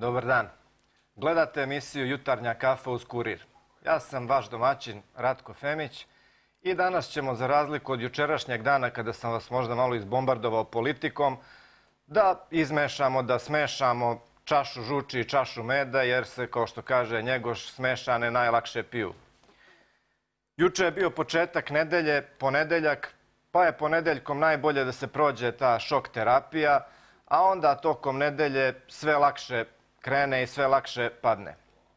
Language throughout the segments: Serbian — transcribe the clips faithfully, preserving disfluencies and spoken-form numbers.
Dobar dan. Gledate emisiju Jutarnja kafa uz Kurir. Ja sam vaš domaćin Ratko Femić i danas ćemo, za razliku od jučerašnjeg dana kada sam vas možda malo izbombardovao politikom, da izmešamo, da smešamo čašu žuči i čašu meda, jer se, kao što kaže Njegoš, smešane najlakše piju. Juče je bio početak nedelje, ponedeljak, pa je ponedeljkom najbolje da se prođe ta šok terapija, a onda tokom nedelje sve lakše krene i sve lakše padne.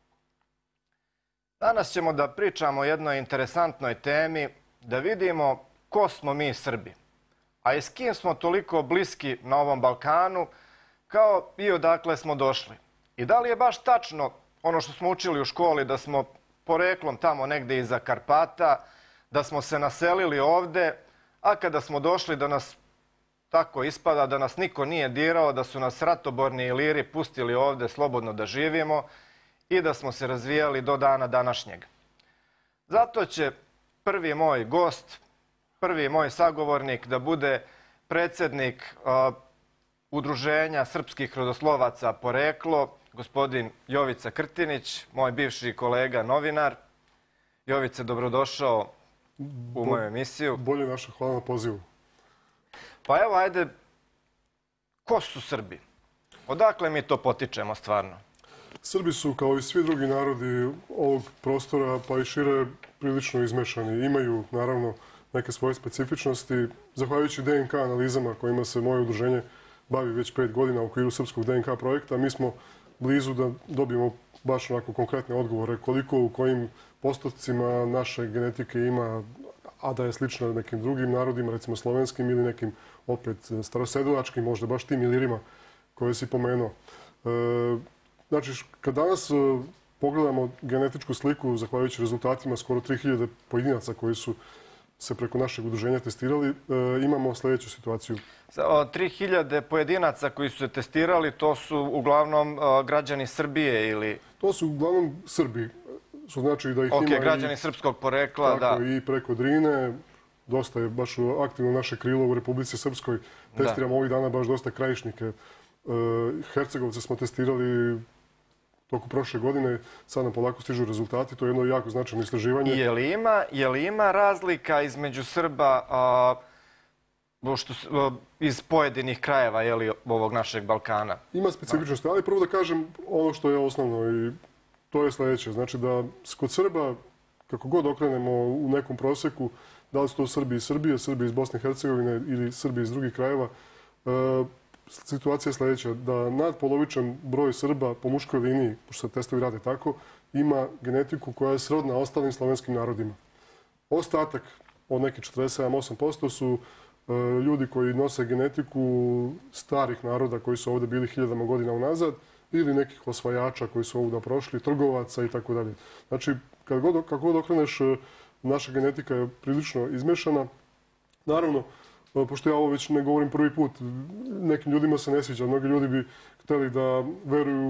Danas ćemo da pričamo o jednoj interesantnoj temi, da vidimo ko smo mi Srbi, a i s kim smo toliko bliski na ovom Balkanu, kao i odakle smo došli. I da li je baš tačno ono što smo učili u školi, da smo poreklom tamo negde iza Karpata, da smo se naselili ovde, a kada smo došli da nas tako ispada, da nas niko nije dirao, da su nas ratoborni Iliri pustili ovde slobodno da živimo i da smo se razvijali do dana današnjeg. Zato će prvi moj gost, prvi moj sagovornik da bude predsjednik uh, Udruženja srpskih rodoslovaca Poreklo, gospodin Jovica Krtinić, moj bivši kolega novinar. Jovice, dobrodošao u moju emisiju. Bolje naša, hvala na pozivu. Pa evo, ajde, ko su Srbi? Odakle mi to potičemo stvarno? Srbi su, kao i svi drugi narodi ovog prostora, pa i šire, prilično izmešani. Imaju, naravno, neke svoje specifičnosti. Zahvaljujući D N K analizama kojima se moje udruženje bavi već pet godina u okviru srpskog D N K projekta, mi smo blizu da dobijemo baš onako konkretne odgovore koliko u kojim postotcima naše genetike ima, a da je slično nekim drugim narodima, recimo slovenskim ili nekim opet starosedilačkim, možda baš tim Ilirima koje si pomenuo. E, znači, kad danas pogledamo genetičku sliku, zahvaljujući rezultatima skoro tri hiljade pojedinaca koji su se preko našeg udruženja testirali, e, imamo sljedeću situaciju. tri hiljade pojedinaca koji su se testirali, to su uglavnom uh, građani Srbije ili... To su uglavnom Srbi, što znači da ih okay, ima građani i, srpskog porekla, tako, da. i preko Drine. Dosta je baš aktivno naše krilo u Republici Srpskoj. Testiramo da. ovih dana baš dosta krajišnike. E, Hercegovce smo testirali toku prošle godine, sad nam polako stižu rezultati, to je jedno jako značajno istraživanje. Je li ima, je li ima razlika između Srba a, što, a, iz pojedinih krajeva je li, ovog našeg Balkana? Ima specifičnosti, ali prvo da kažem ono što je osnovno i to je sljedeće. Znači da kod Srba, kako god okrenemo u nekom proseku, da li su to Srbi iz Srbije, Srbi iz Bosne i Hercegovine ili Srbi iz drugih krajeva, e, situacija je sljedeća, da nadpolovičan broj Srba po muškoj liniji, pošto se testovi rade tako, ima genetiku koja je srodna ostalim slovenskim narodima. Ostatak od nekih četrdeset sedam do osam posto su e, ljudi koji nose genetiku starih naroda koji su ovdje bili hiljadama godina unazad ili nekih osvajača koji su ovdje prošli, trgovaca i tako dalje. Znači, kad god, kako god okreneš, naša genetika je prilično izmešana. Naravno, pošto ja ovo već ne govorim prvi put, nekim ljudima se ne sviđa. Mnogi ljudi bi htjeli da veruju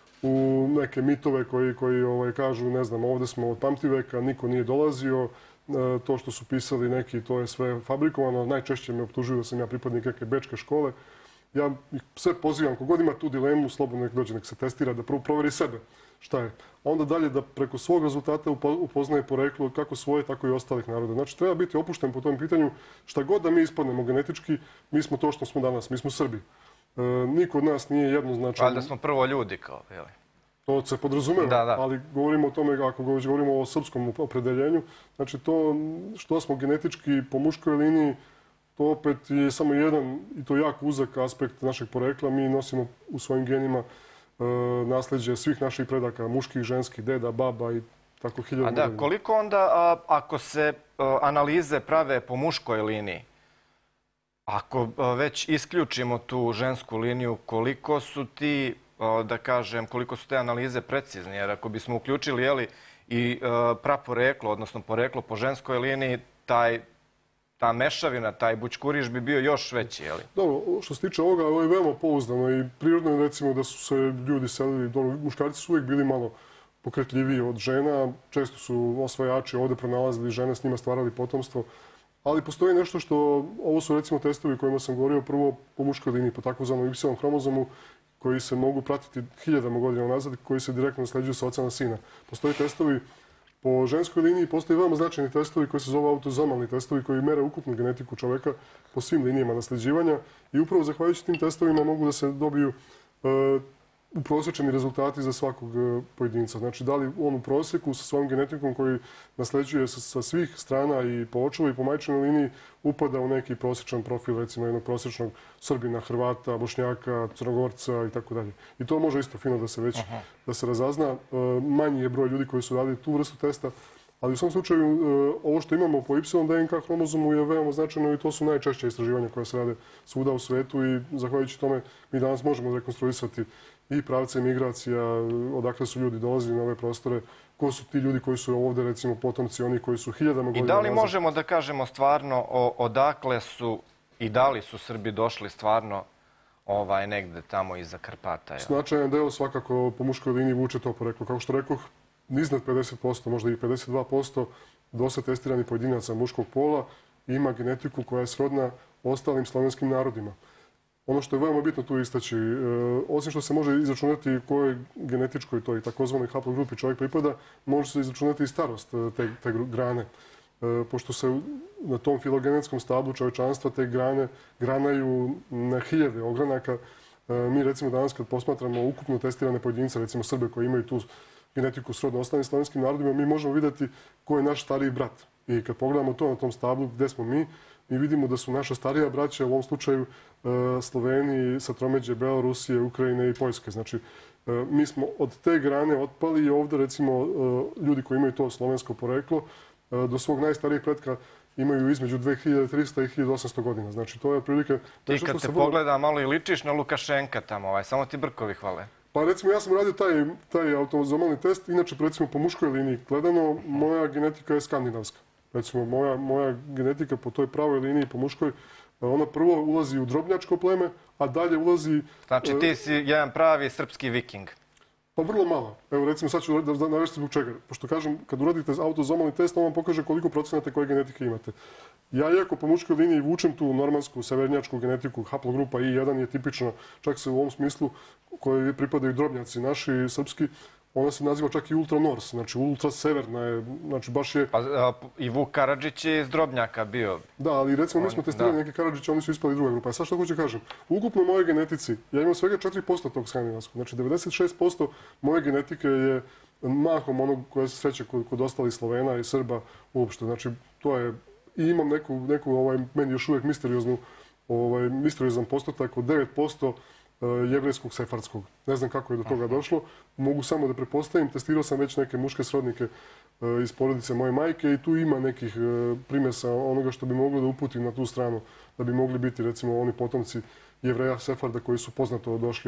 u neke mitove koji, koji ovaj, kažu, ne znam, ovdje smo od pamtiveka, niko nije dolazio, to što su pisali neki, to je sve fabrikovano. Najčešće me optužuju da sam ja pripadnik neke bečke škole. Ja ih sve pozivam, kogod ima tu dilemu, slobodno nek dođe, nek se testira, da prvo proveri sebe šta je. A onda dalje da preko svog rezultata upoznaje poreklo kako svoje, tako i ostalih naroda. Znači, treba biti opušten po tom pitanju. Šta god da mi ispadnemo genetički, mi smo to što smo danas, mi smo Srbi. E, niko od nas nije jednoznačan. Ali da smo prvo ljudi kao, jel? To se podrazumeva, da, da. ali govorimo o tome, ako govorimo o srpskom opredeljenju, znači to što smo genetički po muškoj liniji, to opet je samo jedan, i to jako uzak aspekt našeg porekla. Mi nosimo u svojim genima e, nasljeđe svih naših predaka, muških, ženskih, deda, baba i tako hiljada. A da, godina. Koliko onda, a, ako se a, analize prave po muškoj liniji, ako a, već isključimo tu žensku liniju, koliko su ti, a, da kažem, koliko su te analize precizne? Jer ako bismo uključili, jeli, i a, praporeklo, odnosno poreklo po ženskoj liniji, taj ta mešavina, taj bućkuriš bi bio još veći, je li? Dobro, što se tiče ovoga, ovo je veoma pouzdano i prirodno je, recimo, da su se ljudi selili, dobro, muškarci su uvijek bili malo pokretljiviji od žena, često su osvajači ovdje pronalazili žene, s njima stvarali potomstvo, ali postoji nešto što, ovo su recimo testovi kojima sam govorio, prvo po muškoj liniji, po takozvanom Y hromozomu, koji se mogu pratiti hiljadama godina nazad, koji se direktno nasleđuju sa oca na sina. Postoje testovi po ženskoj liniji, postoje veoma značajni testovi koji se zove autozomalni testovi koji mere ukupnu genetiku čoveka po svim linijama nasleđivanja i upravo zahvaljujući tim testovima mogu da se dobiju e, uprosječeni rezultati za svakog pojedinca. Znači, da li on u prosjeku sa svojom genetikom koji nasleđuje sa, sa svih strana i po očevoj i po majčinoj liniji upada u neki prosječan profil, recimo jednog prosječnog Srbina, Hrvata, Bošnjaka, Crnogorca i tako dalje. I to može isto fino da se već Aha. da se razazna. Manji je broj ljudi koji su radili tu vrstu testa, ali u svom slučaju ovo što imamo po Y D N K hromozomu je veoma značajno i to su najčešće istraživanja koja se rade svuda u svetu i zahvaljujući tome mi danas možemo rekonstruisati i pravce migracija, odakle su ljudi dolazili na ove prostore, ko su ti ljudi koji su ovde, recimo, potomci, oni koji su hiljadama godina nazad. I da li nazad. možemo da kažemo stvarno o, odakle su i da li su Srbi došli stvarno ovaj, negde tamo iza Karpata? Ja? Značajan deo svakako po muškoj liniji vuče to poreklo. Kao što rekoh, iznad pedeset posto, možda i pedeset dva posto dosta testiranih pojedinaca muškog pola ima genetiku koja je srodna ostalim slovenskim narodima. Ono što je veoma bitno tu istaći, osim što se može izračunati kojoj genetičkoj toj takozvanoj haplogrupi čovjek pripada, može se izračunati i starost te, te grane. Pošto se na tom filogenetskom stablu čovječanstva te grane granaju na hiljade ogranaka, mi recimo danas kad posmatramo ukupno testirane pojedince, recimo Srbe koji imaju tu genetiku srodno ostalim slovenskim narodima, mi možemo vidjeti ko je naš stariji brat. I kad pogledamo to na tom stablu gdje smo mi, mi vidimo da su naša starija braća, u ovom slučaju Sloveniji, sa tromeđe Belorusije, Ukrajine i Poljske. Znači, mi smo od te grane otpali i ovdje, recimo, ljudi koji imaju to slovensko poreklo, do svog najstarijeg pretka imaju između dve hiljade trista i hiljadu osamsto godina. Znači, to je otprilike... Ti kad te pogleda malo i ličiš na Lukašenka tamo, ovaj, samo ti brkovi hvale. Pa recimo, ja sam radio taj, taj autozomalni test, inače, recimo, po muškoj liniji gledano, moja genetika je skandinavska. Recimo, moja, moja genetika po toj pravoj liniji, po muškoj, ona prvo ulazi u drobnjačko pleme, a dalje ulazi... Znači, ti si jedan pravi srpski viking. Pa vrlo malo. Evo, recimo, sad ću da navesti zbog čega. Pošto kažem, kad uradite autozomalni test, on vam pokaže koliko procenata koje genetike imate. Ja, iako po muškoj liniji vučem tu normansku, severnjačku genetiku, haplogrupa I jedan je tipična, čak se u ovom smislu, koje pripadaju drobnjaci naši, srpski, ona se naziva čak i ultra nors, znači ultra severna je, znači baš je... Pa, a, i Vuk Karadžić je iz Drobnjaka bio. Da, ali recimo mi smo testirali neke Karadžiće, oni su ispali druga grupa. A sad što hoću kažem, ukupno u mojoj genetici, ja imam svega četiri posto tog skandinavskog, znači devedeset šest posto moje genetike je mahom onog koje se sreće kod, kod ostalih Slovena i Srba uopšte. Znači, to je, i imam neku, neku ovaj, meni još uvijek misterioznu, ovaj, misteriozan postotak od devet posto jevrejskog sefardskog. Ne znam kako je do toga došlo. Mogu samo da prepostavim. Testirao sam već neke muške srodnike iz porodice moje majke i tu ima nekih primjesa onoga što bi moglo da uputim na tu stranu, da bi mogli biti recimo oni potomci Jevreja Sefarda koji su poznato došli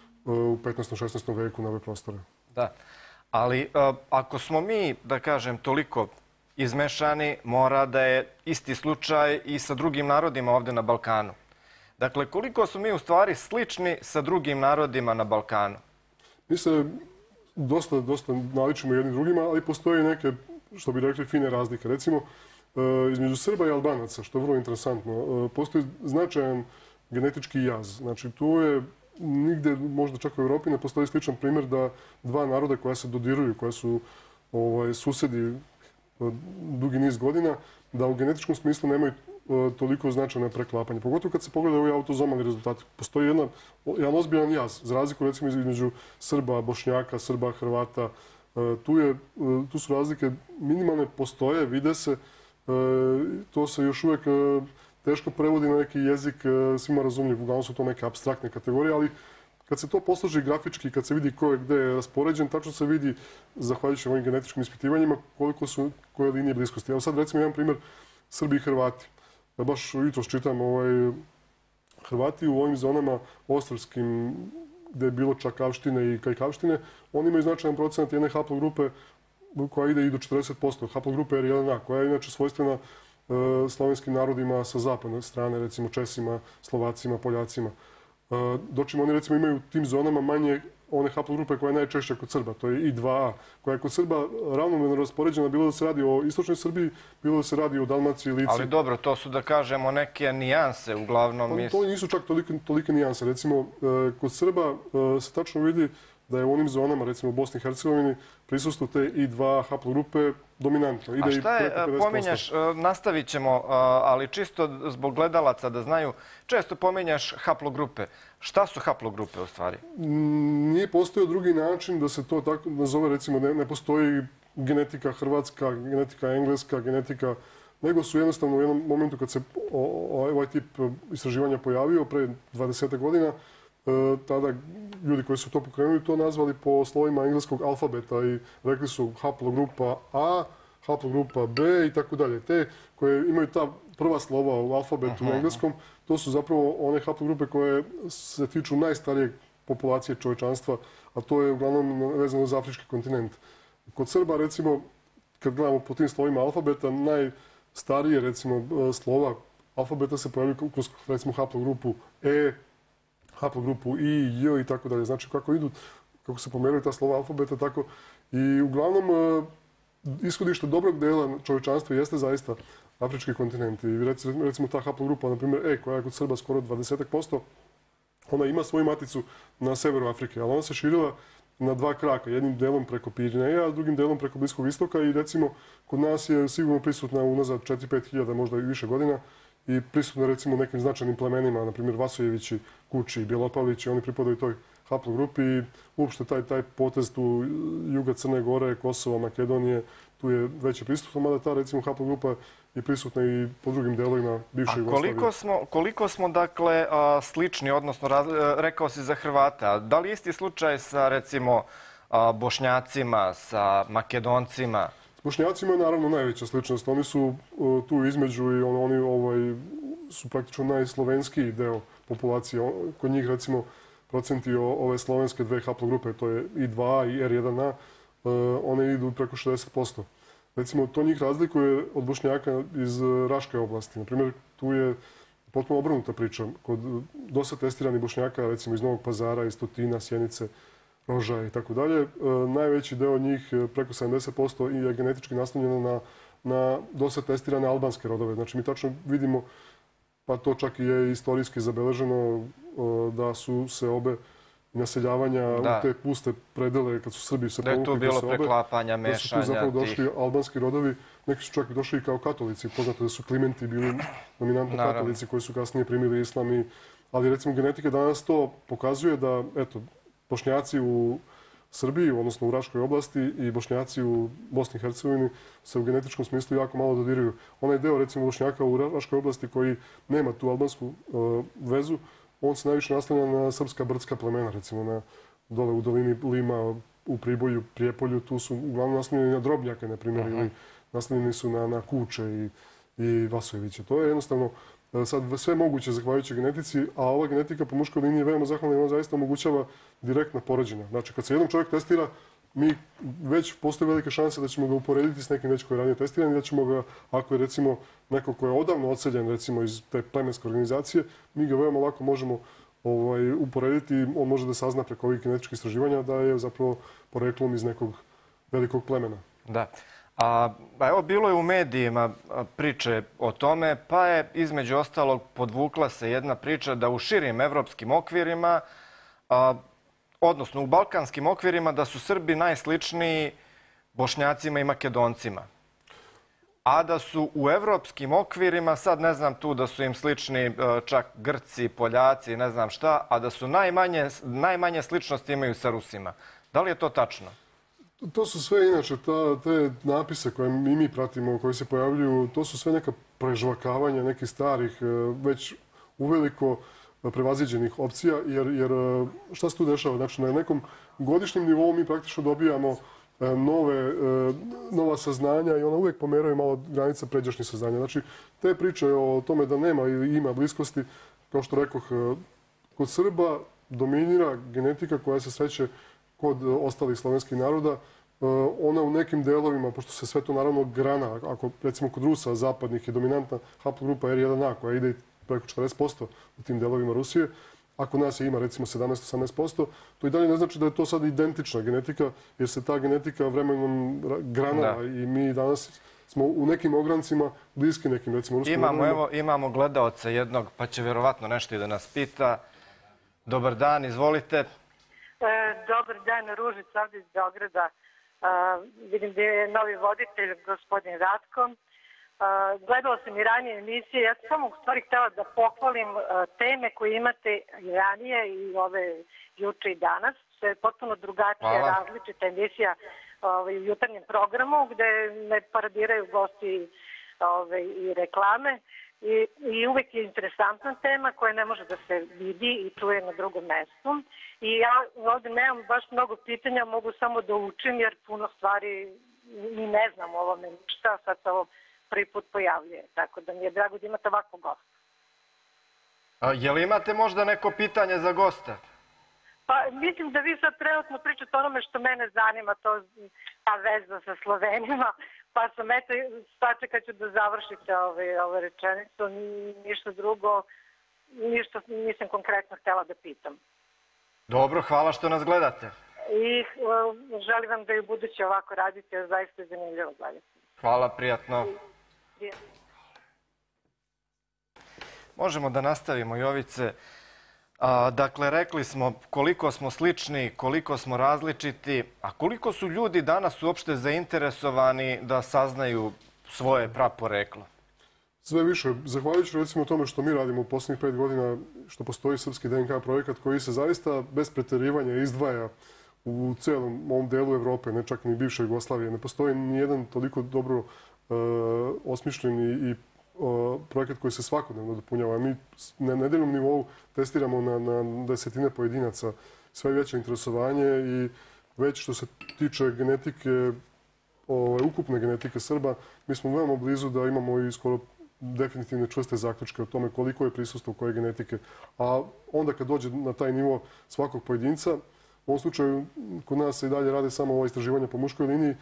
u petnaestom šesnaestom veku na ove prostore. Da, ali ako smo mi, da kažem, toliko izmešani, mora da je isti slučaj i sa drugim narodima ovdje na Balkanu. Dakle, koliko su mi u stvari slični sa drugim narodima na Balkanu? Mi se dosta, dosta naličimo jedni drugima, ali postoje neke, što bi rekli, fine razlike. Recimo, između Srba i Albanaca, što je vrlo interesantno, postoji značajan genetički jaz. Znači, tu je nigde, možda čak u Evropi, ne postoji sličan primjer da dva naroda koja se dodiruju, koja su ovaj, susedi dugi niz godina, da u genetičkom smislu nemaju toliko značajno preklapanje. Pogotovo kad se pogleda ovi autozomalni rezultati. Postoji jedna, jedan ozbiljan jaz, za razliku recimo između Srba, Bošnjaka, Srba, Hrvata. Tu, je, tu su razlike minimalne, postoje, vide se. To se još uvijek teško prevodi na neki jezik svima razumljiv. Uglavnom su to neke apstraktne kategorije, ali kad se to posloži grafički, kad se vidi ko je gde je raspoređen, tačno se vidi, zahvaljujući ovim genetičkim ispitivanjima, koliko su koje linije bliskosti. Evo sad recimo jedan primjer Srbi i Hrvati. Ja baš jutros čitam ovaj, Hrvati u ovim zonama ostarskim, gdje je bilo Čakavštine i Kajkavštine, oni imaju značajan procenat jedne haplogrupe koja ide i do četrdeset posto. Haplogrupe R jedan A, koja je inače svojstvena e, slovenskim narodima sa zapadne strane, recimo Česima, Slovacima, Poljacima. E, dočim oni recimo imaju u tim zonama manje one haplogrupe koja je najčešća kod Srba, to je I dva A, koja je kod Srba ravnomerno raspoređena, bilo da se radi o istočnoj Srbiji, bilo da se radi o Dalmaciji, Lici. Ali dobro, to su da kažemo neke nijanse, uglavnom... Pa, to nisu čak tolike, tolike nijanse. Recimo, kod Srba se tačno vidi da je u onim zonama, recimo u Bosni i Hercegovini, prisustvo te I dva A haplogrupe dominantno. A šta je, pominjaš, nastavit ćemo, ali čisto zbog gledalaca da znaju, često pominjaš haplogrupe. Šta su haplogrupe u stvari? Nije postojao drugi način da se to tako nazove, recimo ne, ne postoji genetika hrvatska, genetika engleska, genetika, nego su jednostavno u jednom momentu kad se ovaj tip istraživanja pojavio, pre dvadeset godina, tada ljudi koji su to pokrenuli to nazvali po slovima engleskog alfabeta i rekli su haplogrupa A, haplogrupa B i tako dalje. Te koje imaju ta prva slova u alfabetu u engleskom, to su zapravo one haplogrupe koje se tiču najstarijeg populacije čovječanstva, a to je uglavnom vezano za afrički kontinent. Kod Srba, recimo, kad gledamo po tim slovima alfabeta, najstarije, recimo, slova alfabeta se pojavljaju kroz, recimo, haplogrupu E, haplogrupu I, J i tako dalje. Znači, kako idu, kako se pomeraju ta slova alfabeta, tako i uglavnom ishodište dobrog dela čovječanstva jeste zaista afrički kontinent. I recimo ta haplogrupa, na primjer E, koja je kod Srba skoro dvadeset posto, ona ima svoju maticu na severu Afrike, ali ona se širila na dva kraka, jednim delom preko Pirineja, a drugim delom preko Bliskog istoka i recimo kod nas je sigurno prisutna unazad četiri pet hiljada, možda i više godina, i prisutna recimo nekim značajnim plemenima, na primjer Vasojevići, Kući, Bjelopavlići, oni pripadaju toj haplogrupi i uopšte taj, taj potez tu juga Crne Gore, Kosova, Makedonije, tu je veće prisutno, mada ta recimo haplogrupa je prisutna i po drugim delovima bivše Jugoslavije. A koliko smo, koliko smo dakle slični, odnosno rekao si za Hrvata, da li isti slučaj sa recimo Bošnjacima, sa Makedoncima? S Bošnjacima je naravno najveća sličnost. Oni su tu između i oni ovaj, su praktično najslovenskiji deo populacije. Kod njih recimo procenti ove slovenske dve haplogrupe, to je I dva A i R jedan A, one idu preko šezdeset posto. Recimo, to njih razlikuje od Bošnjaka iz Raške oblasti. Naprimjer, tu je potpuno obrnuta priča. Kod dosta testiranih Bošnjaka, recimo iz Novog Pazara, iz Tutina, Sjenice, Roža i tako dalje, najveći deo njih, preko sedamdeset posto, je genetički naslonjeno na, na dosta testirane albanske rodove. Znači, mi tačno vidimo, pa to čak i je istorijski zabeleženo, da su se obe naseljavanja u te puste predele, kad su Srbi se povukli, da je tu bilo preklapanja, mešanja. Da su tu zapravo došli albanski rodovi. Neki su čak i došli kao katolici. Poznato da su Klimenti bili dominantno katolici koji su kasnije primili islam. Ali recimo genetika danas to pokazuje da, eto, Bošnjaci u Srbiji, odnosno u Raškoj oblasti, i Bošnjaci u Bosni i Hercegovini se u genetičkom smislu jako malo dodiruju. Onaj deo, recimo, Bošnjaka u Raškoj oblasti koji nema tu albansku vezu, on se najviše naslanja na srpska brdska plemena, recimo na dole u dolini Lima, u Priboju, Prijepolju, tu su uglavnom naslanjeni na Drobnjake, na primjer, ili naslanjeni su na, na Kuče i, i Vasojeviće. To je jednostavno sad sve moguće zahvaljujući genetici, a ova genetika po muškoj liniji je veoma zahvalna i ona zaista omogućava direktna poređenja. Znači, kad se jedan čovjek testira, mi već postoje velike šanse da ćemo ga uporediti s nekim već koji je ranije testiran i da ćemo ga, ako je recimo neko ko je odavno odseljen recimo iz te plemenske organizacije, mi ga veoma lako možemo ovaj, uporediti. On može da sazna preko ovih genetičkih istraživanja da je zapravo poreklom iz nekog velikog plemena. Da. A, evo, bilo je u medijima priče o tome, pa je između ostalog podvukla se jedna priča da u širim evropskim okvirima, a, odnosno u balkanskim okvirima, da su Srbi najsličniji Bošnjacima i Makedoncima. A da su u evropskim okvirima, sad ne znam tu da su im slični čak Grci, Poljaci, ne znam šta, a da su najmanje, najmanje sličnosti imaju sa Rusima. Da li je to tačno? To su sve, inače, ta, te napise koje mi, mi pratimo, koji se pojavljuju, to su sve neka prežvakavanja nekih starih, već uveliko prevaziđenih opcija, jer, jer šta se tu dešava? Znači, na nekom godišnjem nivou mi praktično dobijamo nove, nova saznanja i ona uvijek pomeraju malo granica pređašnjih saznanja. Znači, te priče o tome da nema ili ima bliskosti, kao što rekoh, kod Srba dominira genetika koja se sreće kod ostalih slovenskih naroda. Ona u nekim delovima, pošto se sve to naravno grana, ako recimo kod Rusa zapadnih je dominantna haplogrupa R jedan A koja ide preko četrdeset posto u tim delovima Rusije, ako nas je ima recimo sedamnaest do osamnaest posto, to i dalje ne znači da je to sad identična genetika, jer se ta genetika vremenom granala i mi danas smo u nekim ograncima bliski nekim, recimo, ruskim Imamo, evo, imamo gledaoca jednog, pa će vjerovatno nešto i da nas pita. Dobar dan, izvolite. E, dobar dan, Ružica, ovdje iz Beograda. E, vidim da je novi voditelj, gospodin Ratko. E, gledala sam i ranije emisije. Ja sam samo u stvari htjela da pohvalim e, teme koje imate i ranije i ove juče i danas. To je potpuno drugačija, različita emisija ovaj, u jutarnjem programu gde ne paradiraju gosti ovaj, i reklame. I, I uvek je interesantna tema koja ne može da se vidi i čuje na drugom mestu. I ja ovdje nemam baš mnogo pitanja, mogu samo da učim jer puno stvari ni ne znam o ovome ništa, sad se ovo prvi put pojavljuje. Tako da mi je drago da imate ovakvog gosta. A, je li imate možda neko pitanje za gosta? Pa mislim da vi sad trenutno pričate onome što mene zanima, to ta veza sa Slovenima. Pa sam, eto, sačekat ću da završite ove, ove rečenicu, ništa drugo, ništa nisam konkretno htjela da pitam. Dobro, hvala što nas gledate. I uh, želim vam da i u buduće ovako radite, jer zaista je zanimljivo gledati. Hvala, prijatno. Prijatno. Možemo da nastavimo, Jovice. A, dakle, rekli smo koliko smo slični, koliko smo različiti, a koliko su ljudi danas uopšte zainteresovani da saznaju svoje praporeklo? Sve više. Zahvaljujući recimo tome što mi radimo u posljednjih pet godina, što postoji srpski D N K projekat koji se zaista bez preterivanja izdvaja u celom ovom delu Evrope, ne čak ni bivše Jugoslavije. Ne postoji ni jedan toliko dobro e, osmišljen i, i projekat koji se svakodnevno dopunjava. Mi na nedeljnom nivou testiramo na, na desetine pojedinaca sve veće interesovanje i već što se tiče genetike, ovaj, ukupne genetike Srba, mi smo veoma blizu da imamo i skoro definitivne čvrste zaključke o tome koliko je prisustvo koje genetike. A onda kad dođe na taj nivo svakog pojedinca, u ovom slučaju kod nas se i dalje rade samo ova istraživanja po muškoj liniji,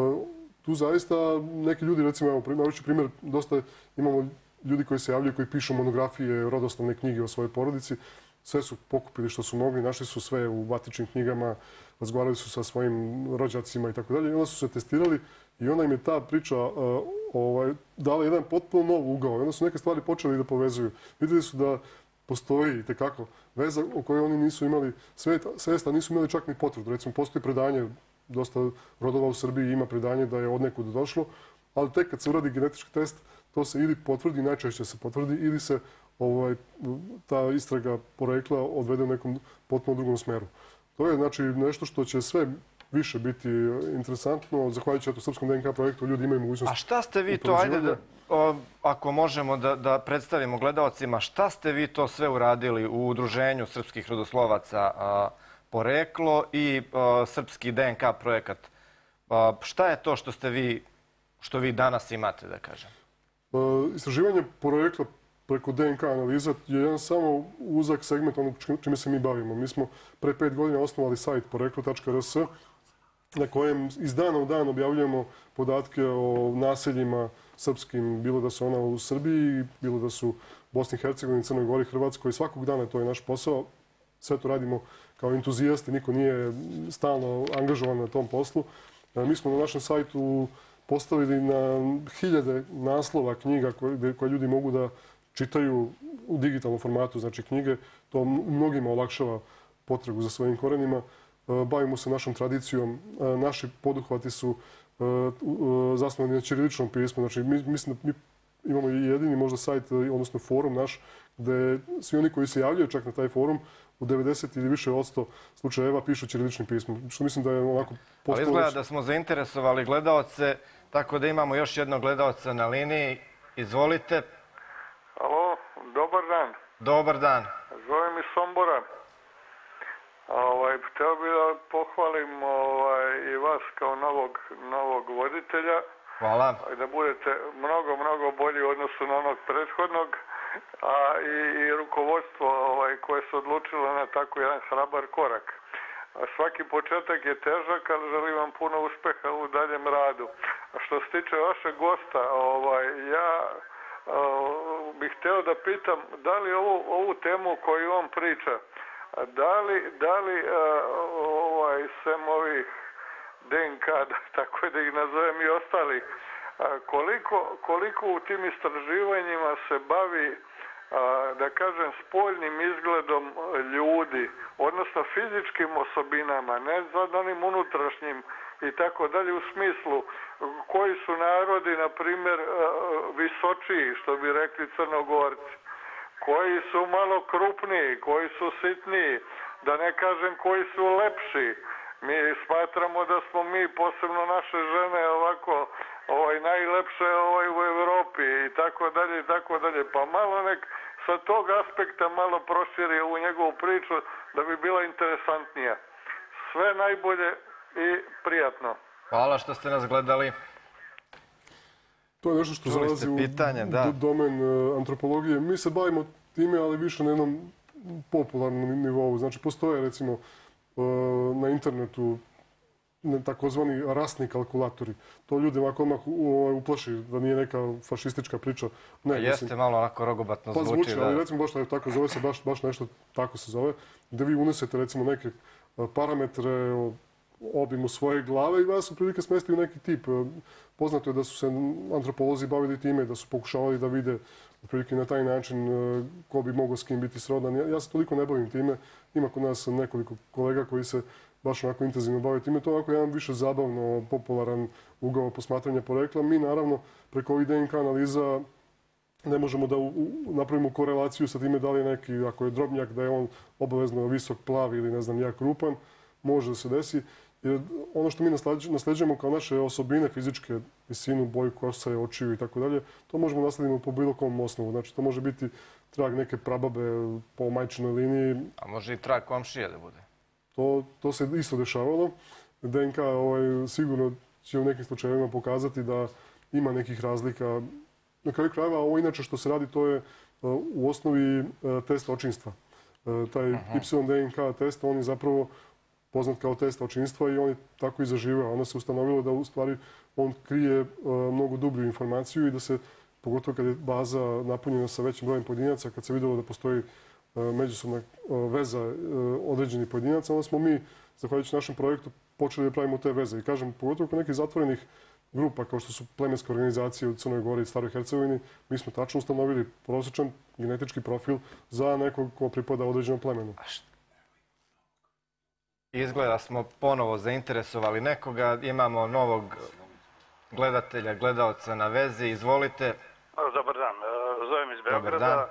tu zaista neki ljudi, recimo, evo, naruču primjer, dosta imamo ljudi koji se javljaju, koji pišu monografije, rodoslovne knjige o svojoj porodici. Sve su pokupili što su mogli, našli su sve u matičnim knjigama, razgovarali su sa svojim rođacima i tako dalje. I onda su se testirali i onda im je ta priča uh, ovaj, dala jedan potpuno nov ugao. I onda su neke stvari počeli da povezuju. Vidjeli su da postoji itekako veza o kojoj oni nisu imali svesta, nisu imali čak ni potvrdu. Recimo, postoji predanje, dosta rodova u Srbiji ima predanje da je od nekud došlo, ali tek kad se uradi genetički test, to se ili potvrdi, najčešće se potvrdi, ili se ovaj, ta istraga porekla odvede u nekom potpuno drugom smeru. To je znači nešto što će sve više biti interesantno. Zahvaljujući eto Srpskom D N K projektu ljudi imaju mogućnost. A šta ste vi to, ajde da, o, ako možemo da, da predstavimo gledalcima, šta ste vi to sve uradili u Udruženju srpskih rodoslovaca a, Poreklo i a, Srpski D N K projekat? A, šta je to što ste vi, što vi danas imate, da kažem? A, istraživanje porekla preko D N K analiza je jedan samo uzak segment onog čime se mi bavimo. Mi smo pre pet godina osnovali sajt poreklo tačka r s na kojem iz dana u dan objavljujemo podatke o naseljima srpskim, bilo da su ona u Srbiji, bilo da su Bosni i Hercegovini, Crnoj Gori, Hrvatskoj. Svakog dana to je naš posao. Sve to radimo kao entuzijasti, niko nije stalno angažovan na tom poslu. Mi smo na našem sajtu postavili na hiljade naslova knjiga koje, koje ljudi mogu da čitaju u digitalnom formatu, znači knjige. To mnogima olakšava potragu za svojim korenima. Bavimo se našom tradicijom. Naši poduhvati su zasnovani na ćiriličnom pismu. Znači, mi, mislim da mi imamo i jedini možda sajt, odnosno forum naš, gde svi oni koji se javljaju čak na taj forum u devedeset ili više odsto slučajeva pišu ćiriličnim pismom. Što mislim da je onako postalo... Ali izgleda da smo zainteresovali gledaoce, tako da imamo još jednog gledaoca na liniji. Izvolite. Alo, dobar dan. Dobar dan. Zovem iz Sombora. Ovaj, htio bih da pohvalim ovaj, i vas kao novog, novog voditelja. Hvala. Da budete mnogo, mnogo bolji u odnosu na onog prethodnog. A i, i rukovodstvo ovaj, koje se odlučilo na tako jedan hrabar korak. A svaki početak je težak, ali želim vam puno uspeha u daljem radu. A što se tiče vašeg gosta, ovaj, ja bih hteo da pitam da li ovu, ovu temu koju on priča, da li, da li ovaj, sem ovih D N K, tako da ih nazovem i ostali, koliko, koliko u tim istraživanjima se bavi, da kažem, spoljnim izgledom ljudi, odnosno fizičkim osobinama, ne sad onim unutrašnjim i tako dalje, u smislu koji su narodi, na primjer, visočiji, što bi rekli Crnogorci, koji su malo krupniji, koji su sitniji, da ne kažem koji su lepši. Mi smatramo da smo mi, posebno naše žene, ovako ovaj, najlepše ovaj, u Evropi i tako dalje i tako dalje. Pa malo nek sa tog aspekta malo proširi ovu njegovu priču da bi bila interesantnija. Sve najbolje i prijatno. Hvala što ste nas gledali. To je nešto što zalazi u pitanje, da. domen antropologije. Mi se bavimo time, ali više na jednom popularnom nivou. Znači, postoje, recimo, na internetu takozvani rasni kalkulatori. To ljudi ovako odmah uplaši da nije neka fašistička priča. Ne, jeste mislim, malo onako rogobatno pa zvuči. Pa zvuči, ali da. recimo baš tako zove se, baš, baš nešto tako se zove, gde vi unesete recimo neke parametre o obimu svoje glave i vas otprilike smesti u neki tip. Poznato je da su se antropolozi bavili time, da su pokušavali da vide otprilike na taj način ko bi mogao s kim biti srodan. Ja, ja se toliko ne bavim time. Ima kod nas nekoliko kolega koji se baš onako intenzivno bave time. To je onako jedan više zabavno, popularan ugao posmatranja porekla. Mi naravno preko ovih D N K analiza ne možemo da u, u, napravimo korelaciju sa time da li je neki, ako je drobnjak, da je on obavezno visok, plav ili ne znam, jak krupan. Može da se desi. Jer ono što mi nasleđujemo kao naše osobine fizičke, visinu, boju kosa, očiju i tako dalje, to možemo naslediti po bilo kom osnovu. Znači, to može biti trag neke prababe po majčinoj liniji. A može i trag komšije da bude? To, to se isto dešavalo. D N K ovaj, sigurno će u nekim slučajevima pokazati da ima nekih razlika. Na kraju krajeva, ovo inače što se radi, to je u osnovi test očinstva. Taj Y D N K test, on je zapravo poznat kao test očinstva i on je tako i zaživeo. Onda se ustanovilo da u stvari on krije mnogo dublju informaciju i da se, pogotovo kad je baza napunjena sa većim brojem pojedinaca, kad se videlo da postoji međusobna veza određenih pojedinaca, onda smo mi, zahvaljujući našem projektu, počeli da pravimo te veze. I kažem, pogotovo kod nekih zatvorenih grupa, kao što su plemenske organizacije u Crnoj Gori i Staroj Hercegovini, mi smo tačno ustanovili prosječan genetički profil za nekog ko pripada određenom plemenu. Izgleda smo ponovo zainteresovali nekoga. Imamo novog gledatelja, gledalca na vezi. Izvolite. Dobar dan. Zovem iz Beograda.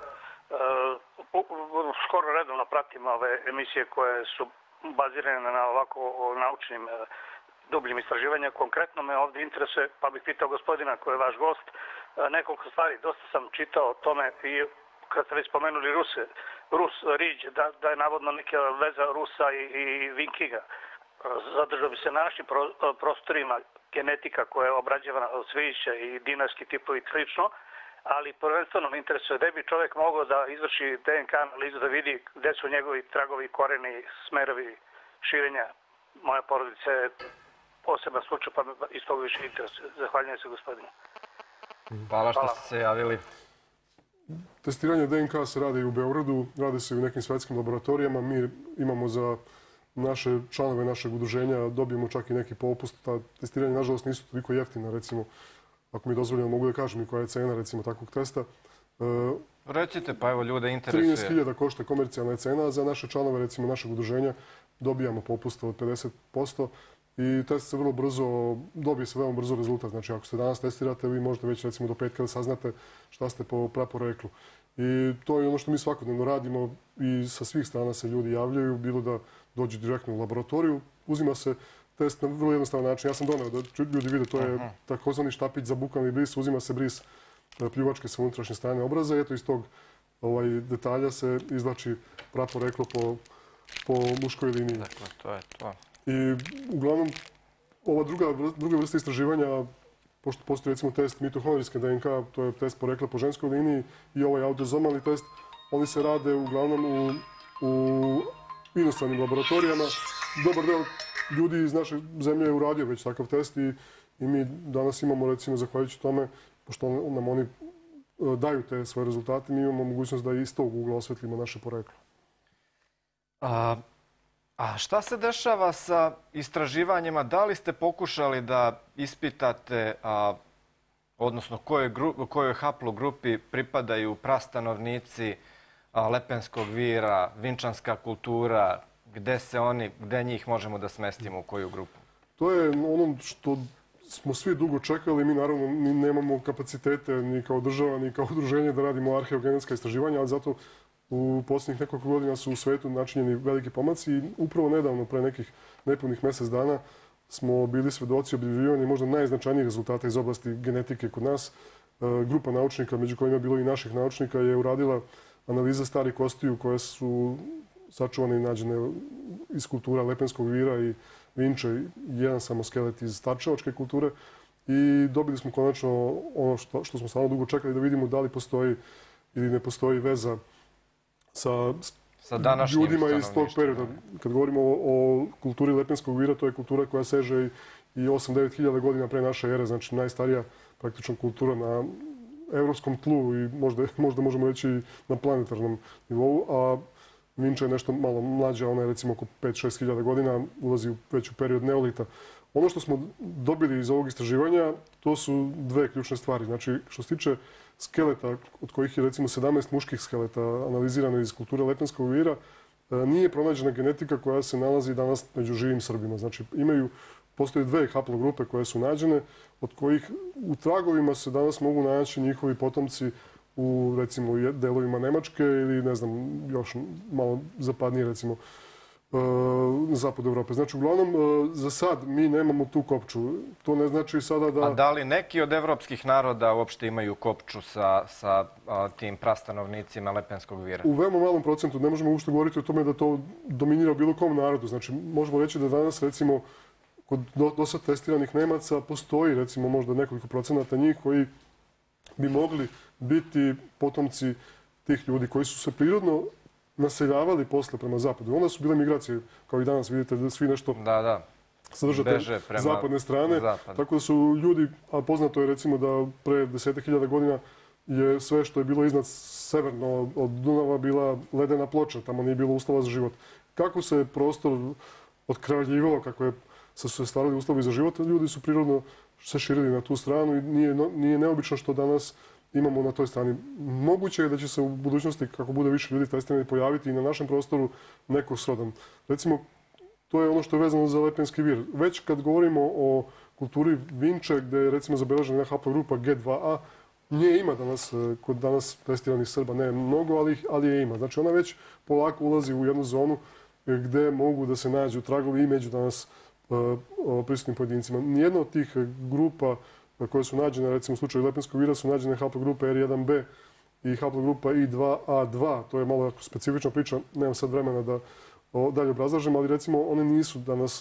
Skoro redovno pratim ove emisije koje su bazirane na ovako naučnim dubljim istraživanjima. Konkretno me ovdje interesuje, pa bih pitao gospodina koji je vaš gost, nekoliko stvari. Dosta sam čitao o tome i kad ste već spomenuli Ruse, Rus Riđ, da, da je navodno neka veza Rusa i, i Vikinga. Zadržao bi se na našim pro, prostorima genetika koja je obrađivana od cvijeća i dinarski tipovi i slično, ali prvenstveno me interesuje da bi čovjek mogao da izvrši D N K analizu, da vidi gde su njegovi tragovi, koreni, smerovi širenja. Moja porodica je poseban slučaj, pa me iz toga više interesuje. Zahvaljujem se, gospodine. Hvala što ste se javili. Testiranje D N K se radi i u Beogradu, radi se i u nekim svetskim laboratorijama. Mi imamo za naše članove našeg udruženja, dobijemo čak i neki popust. Ta testiranja, nažalost, nisu toliko jeftina, recimo, ako mi dozvoljeno, mogu da kažem i koja je cena, recimo, takvog testa. Recite, pa evo, ljude interesuje. trinaest hiljada košta komercijalna cena, a za naše članove, recimo, našeg udruženja dobijamo popust od pedeset posto. I test se vrlo brzo, dobije se veoma brzo rezultat. Znači, ako ste danas testirate, vi možete već recimo do petka da saznate šta ste po praporeklu. I to je ono što mi svakodnevno radimo i sa svih strana se ljudi javljaju, bilo da dođu direktno u laboratoriju. Uzima se test na vrlo jednostavan način. Ja sam doneo da ljudi vide, to je takozvani štapić za bukalni bris. Uzima se bris pljuvačke sa unutrašnje strane obraza i eto iz tog ovaj, detalja se izvlači praporeklo po, po muškoj liniji. Dakle, to je to. I uglavnom, ova druga, druga vrsta istraživanja, pošto postoji recimo test mitohondrijske D N K, to je test porekla po ženskoj liniji i ovaj autozomalni test, oni se rade uglavnom u, u inostranim laboratorijama. Dobar deo ljudi iz naše zemlje je uradio već takav test i, i mi danas imamo recimo zahvaljujući tome, pošto nam oni daju te svoje rezultate, mi imamo mogućnost da iz tog ugla osvetlimo naše poreklo. A, a šta se dešava sa istraživanjima? Da li ste pokušali da ispitate, a, odnosno kojoj, gru, kojoj haplogrupi pripadaju prastanovnici a, Lepenskog vira, vinčanska kultura, gde se oni, gde njih možemo da smestimo, u koju grupu? To je ono što smo svi dugo čekali. Mi naravno ni nemamo kapacitete ni kao država, ni kao udruženje da radimo arheogenetska istraživanja, ali zato u posljednjih nekoliko godina su u svetu načinjeni veliki pomaci i upravo nedavno, pre nekih nepunih mjesec dana, smo bili svedoci objavljivanja možda najznačajnijih rezultata iz oblasti genetike kod nas. Grupa naučnika, među kojima je bilo i naših naučnika, je uradila analize starih kostiju koje su sačuvane i nađene iz kultura Lepenskog vira i Vinče, jedan samo skelet iz starčevačke kulture, i dobili smo konačno ono što, što smo stvarno dugo čekali, da vidimo da li postoji ili ne postoji veza sa, sa ljudima iz tog perioda. Kad govorimo o, o kulturi Lepenskog vira, to je kultura koja seže i osam do devet hiljada godina pre naše ere, znači najstarija praktično kultura na evropskom tlu i možda, možda možemo reći i na planetarnom nivou, a Vinča je nešto malo mlađa, ona je recimo oko pet do šest hiljada godina, ulazi već u period neolita. Ono što smo dobili iz ovog istraživanja, to su dve ključne stvari. Znači, što se tiče skeleta, od kojih je recimo sedamnaest muških skeleta analizirano iz kulture Lepenskog vira, nije pronađena genetika koja se nalazi danas među živim Srbima. Znači, imaju, postoje dve haplogrupe koje su nađene, od kojih u tragovima se danas mogu naći njihovi potomci u, recimo, delovima Nemačke ili, ne znam, još malo zapadnije, recimo, na zapadu Evrope. Znači, uglavnom, za sad mi nemamo tu kopču. To ne znači sada da... A da li neki od evropskih naroda uopšte imaju kopču sa, sa a, tim prastanovnicima Lepenskog vira? U veoma malom procentu. Ne možemo uopšte govoriti o tome da to dominira bilo kom narodu. Znači, možemo reći da danas, recimo, kod do, dosad testiranih Nemaca postoji, recimo, možda nekoliko procenata njih koji bi mogli biti potomci tih ljudi koji su se prirodno naseljavali posle prema zapadu. Onda su bile migracije, kao i danas vidite, da svi nešto da, da. sadržate zapadne strane. Zapad. Tako da su ljudi, a poznato je recimo da pre desetak hiljada godina je sve što je bilo iznad severno od Dunava bila ledena ploča, tamo nije bilo uslova za život. Kako se prostor otkraljivao, kako je, su se stvarali uslovi za život, ljudi su prirodno se širili na tu stranu i nije, nije neobično što danas imamo na toj strani. Moguće je da će se u budućnosti, kako bude više ljudi testirani, pojaviti i na našem prostoru neko srodan. Recimo, to je ono što je vezano za Lepenski vir. Već kad govorimo o kulturi Vinče, gde je recimo zabeležena haplogrupa G dva A, nje ima danas, kod danas testiranih Srba, ne mnogo, ali, ali je ima. Znači, ona već polako ulazi u jednu zonu gde mogu da se nađu tragovi i među danas uh, prisutnim pojedincima. Nijedna od tih grupa koje su nađene, recimo u slučaju Lepenskog vira, su nađene haplogrupe R jedan B i haplogrupa I dva A dva. To je malo specifična priča, nemam sad vremena da dalje obrazlažem, ali recimo one nisu danas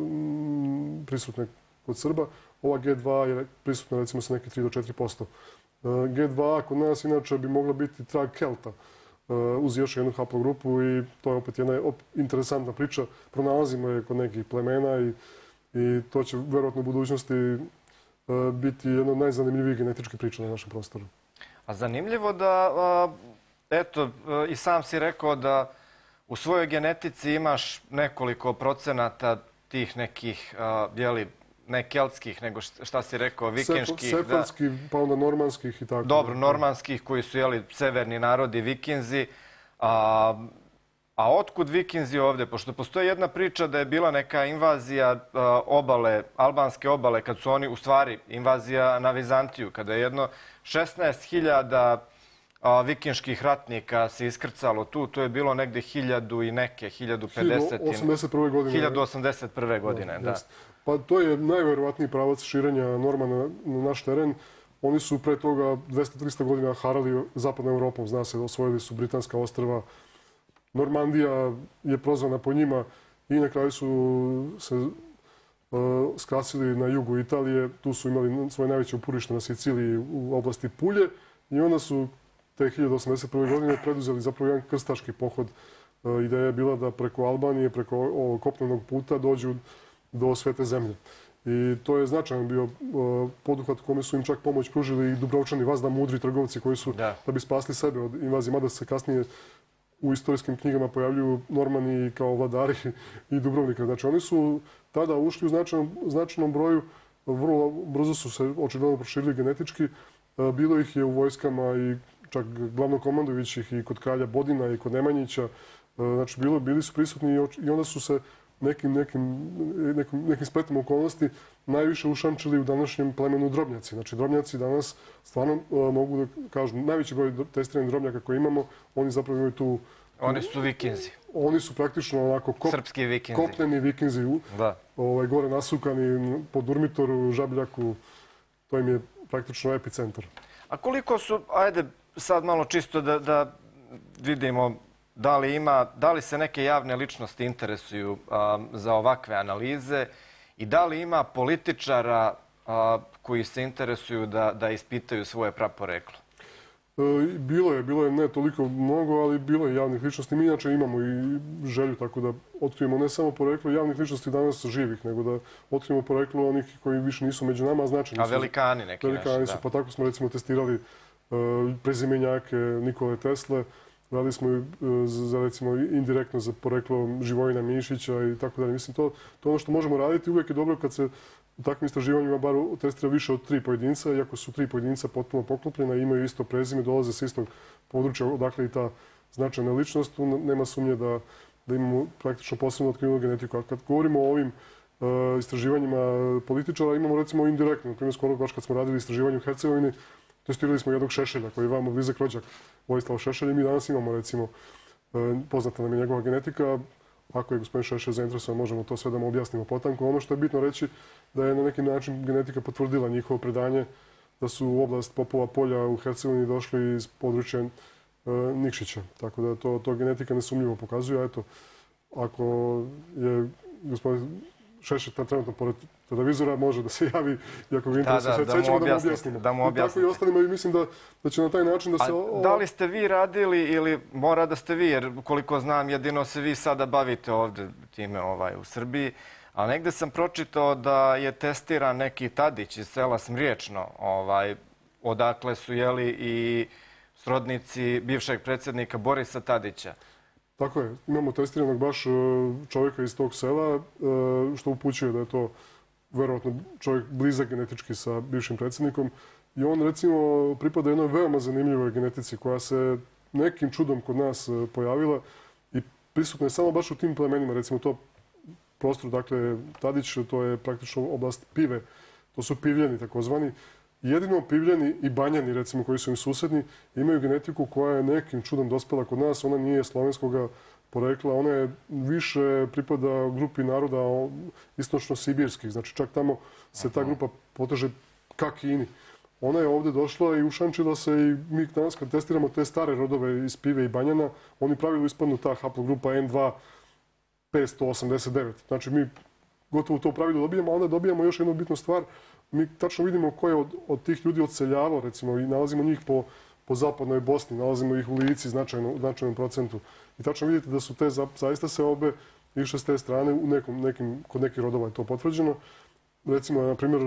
prisutne kod Srba. Ova G dva A je prisutna recimo sa neki tri do četiri posto. G dva A kod nas inače bi mogla biti trag Kelta uz još jednu haplogrupu i to je opet jedna interesantna priča. Pronalazimo je kod nekih plemena i, i to će verovatno u budućnosti biti jedna od najzanimljivijih genetičkih priča na našem prostoru. A zanimljivo da, eto, i sam si rekao da u svojoj genetici imaš nekoliko procenata tih nekih, jeli, ne keltskih, nego šta si rekao, vikinških. Sefarskih, da. Pa onda normanskih i tako. Dobro, normanskih, koji su, jeli, severni narodi, vikinzi. A, a otkud vikinzi ovdje? Pošto postoji jedna priča da je bila neka invazija a, obale, albanske obale, kad su oni, u stvari, invazija na Vizantiju, kada je jedno šesnaest hiljada vikinških ratnika se iskrcalo tu. To je bilo negdje hiljadu i neke, hiljadu pedeset. hiljadu osamdeset prve godine. hiljadu osamdeset prve godine, da. Pa to je najverovatniji pravac širenja Normana na naš teren. Oni su pre toga dvesta do trista godina harali zapadnom Evropom. Zna se, osvojili su Britanska ostrva. Normandija je prozvana po njima i na kraju su se uh, skrasili na jugu Italije. Tu su imali svoje najveće uporište na Siciliji u oblasti Pulje i onda su te hiljadu osamdeset prve godine preduzeli zapravo jedan krstaški pohod. Uh, ideja je bila da preko Albanije, preko ovog kopnenog puta dođu do Svete zemlje. I to je značajan bio poduhvat kome su im čak pomoć pružili i Dubrovčani, vazda mudri trgovci koji su da, da bi spasli sebe od invazije, mada se kasnije u istorijskim knjigama pojavljuju Normani kao vladari i Dubrovnika. Znači oni su tada ušli u značajnom, značajnom broju, vrlo brzo su se očigledno proširili genetički. Bilo ih je u vojskama i čak glavnokomandovićih i kod kralja Bodina i kod Nemanjića. Znači bilo, bili su prisutni i onda su se nekim, nekim, nekim, nekim spletom okolnosti najviše ušančili u današnjem plemenu Drobnjaci. Znači Drobnjaci danas stvarno mogu da kažu najveći broj testiranih drobnjaka koje imamo, oni zapravo imaju tu... Oni su vikinzi. Oni su praktično onako kop, srpski vikinzi. Kopneni vikinzi, da. Ovaj, gore nasukani po Durmitoru, Žabljaku, to im je praktično epicentar. A koliko su, ajde sad malo čisto da, da vidimo da li ima, da li se neke javne ličnosti interesuju a, za ovakve analize i da li ima političara a, koji se interesuju da, da ispitaju svoje praporeklo? E, bilo je, bilo je ne toliko mnogo, ali bilo je javnih ličnosti. Mi inače imamo i želju tako da otkrijemo ne samo poreklo javnih ličnosti danas živih, nego da otkrijemo poreklo onih koji više nisu među nama, a značajni su. A velikani neki velikani naši, su, da. Pa tako smo recimo testirali uh, prezimenjake Nikole Tesle. Radili smo uh, za recimo indirektno za poreklo Živojina Mišića i tako dalje. Mislim, to, to ono što možemo raditi. Uvijek je dobro kad se u takvim istraživanjima bar testira više od tri pojedinca, iako su tri pojedinca potpuno poklopljena, imaju isto prezime, dolaze sa istog područja, odakle i ta značajna ličnost, tu nema sumnje da, da imamo praktično posebno otkrivenu genetiku. A kad govorimo o ovim uh, istraživanjima političara, imamo recimo indirektno, na primjer skoro baš kad smo radili istraživanje u Hercegovini, testirali smo jednog Šešelja koji je vama blizak rođak Vojislav Šešelj i mi danas imamo recimo uh, poznata nam je njegova genetika. Ako je gospodin Šešelj zainteresovan, možemo to sve da mu objasnimo potanko. Ono što je bitno reći da je na neki način genetika potvrdila njihovo predanje da su u oblast Popova polja u Hercegovini došli iz područja e, Nikšića. Tako da to, to genetika nesumnjivo pokazuje. A eto, ako je gospodin Šešelj trenutno pored televizora, može da se javi i ako ga interesuje, da, da, sve ćemo da mu objasnimo. Da mu objasnite. I tako i ostalima i mislim da, da će na taj način da se... A da li ste vi radili ili mora da ste vi, jer koliko znam jedino se vi sada bavite ovdje time ovaj, u Srbiji, a negde sam pročitao da je testiran neki Tadić iz sela Smriječno, ovaj, odakle su jeli i srodnici bivšeg predsjednika Borisa Tadića. Tako je. Imamo testiranog baš čovjeka iz tog sela, što upućuje da je to verovatno čovjek blizak genetički sa bivšim predsjednikom. I on recimo pripada jednoj veoma zanimljivoj genetici koja se nekim čudom kod nas pojavila i prisutna je samo baš u tim plemenima. Recimo to prostor, dakle Tadić, to je praktično oblast Pive. To su Pivljani takozvani. Jedino Pivljani i Banjani, recimo, koji su im susjedni, imaju genetiku koja je nekim čudom dospela kod nas. Ona nije slovenskoga porekla, ona je više pripada grupi naroda istočno-sibirskih. Znači, čak tamo se ta grupa poteže ka Kini. Ona je ovdje došla i ušančila se i mi danas kad testiramo te stare rodove iz Pive i Banjana, oni pravilu ispadnu ta haplogrupa N dva petsto osamdeset devet. Znači, mi gotovo to pravilu dobijemo, a onda dobijamo još jednu bitnu stvar. Mi tačno vidimo ko je od, od tih ljudi odseljavao, recimo, i nalazimo njih po, po zapadnoj Bosni, nalazimo ih u Lici značajno, u značajnom procentu. I tačno vidite da su te zaista se obe išle s te strane, u nekom, nekim, kod nekih rodova je to potvrđeno. Recimo, na primjer,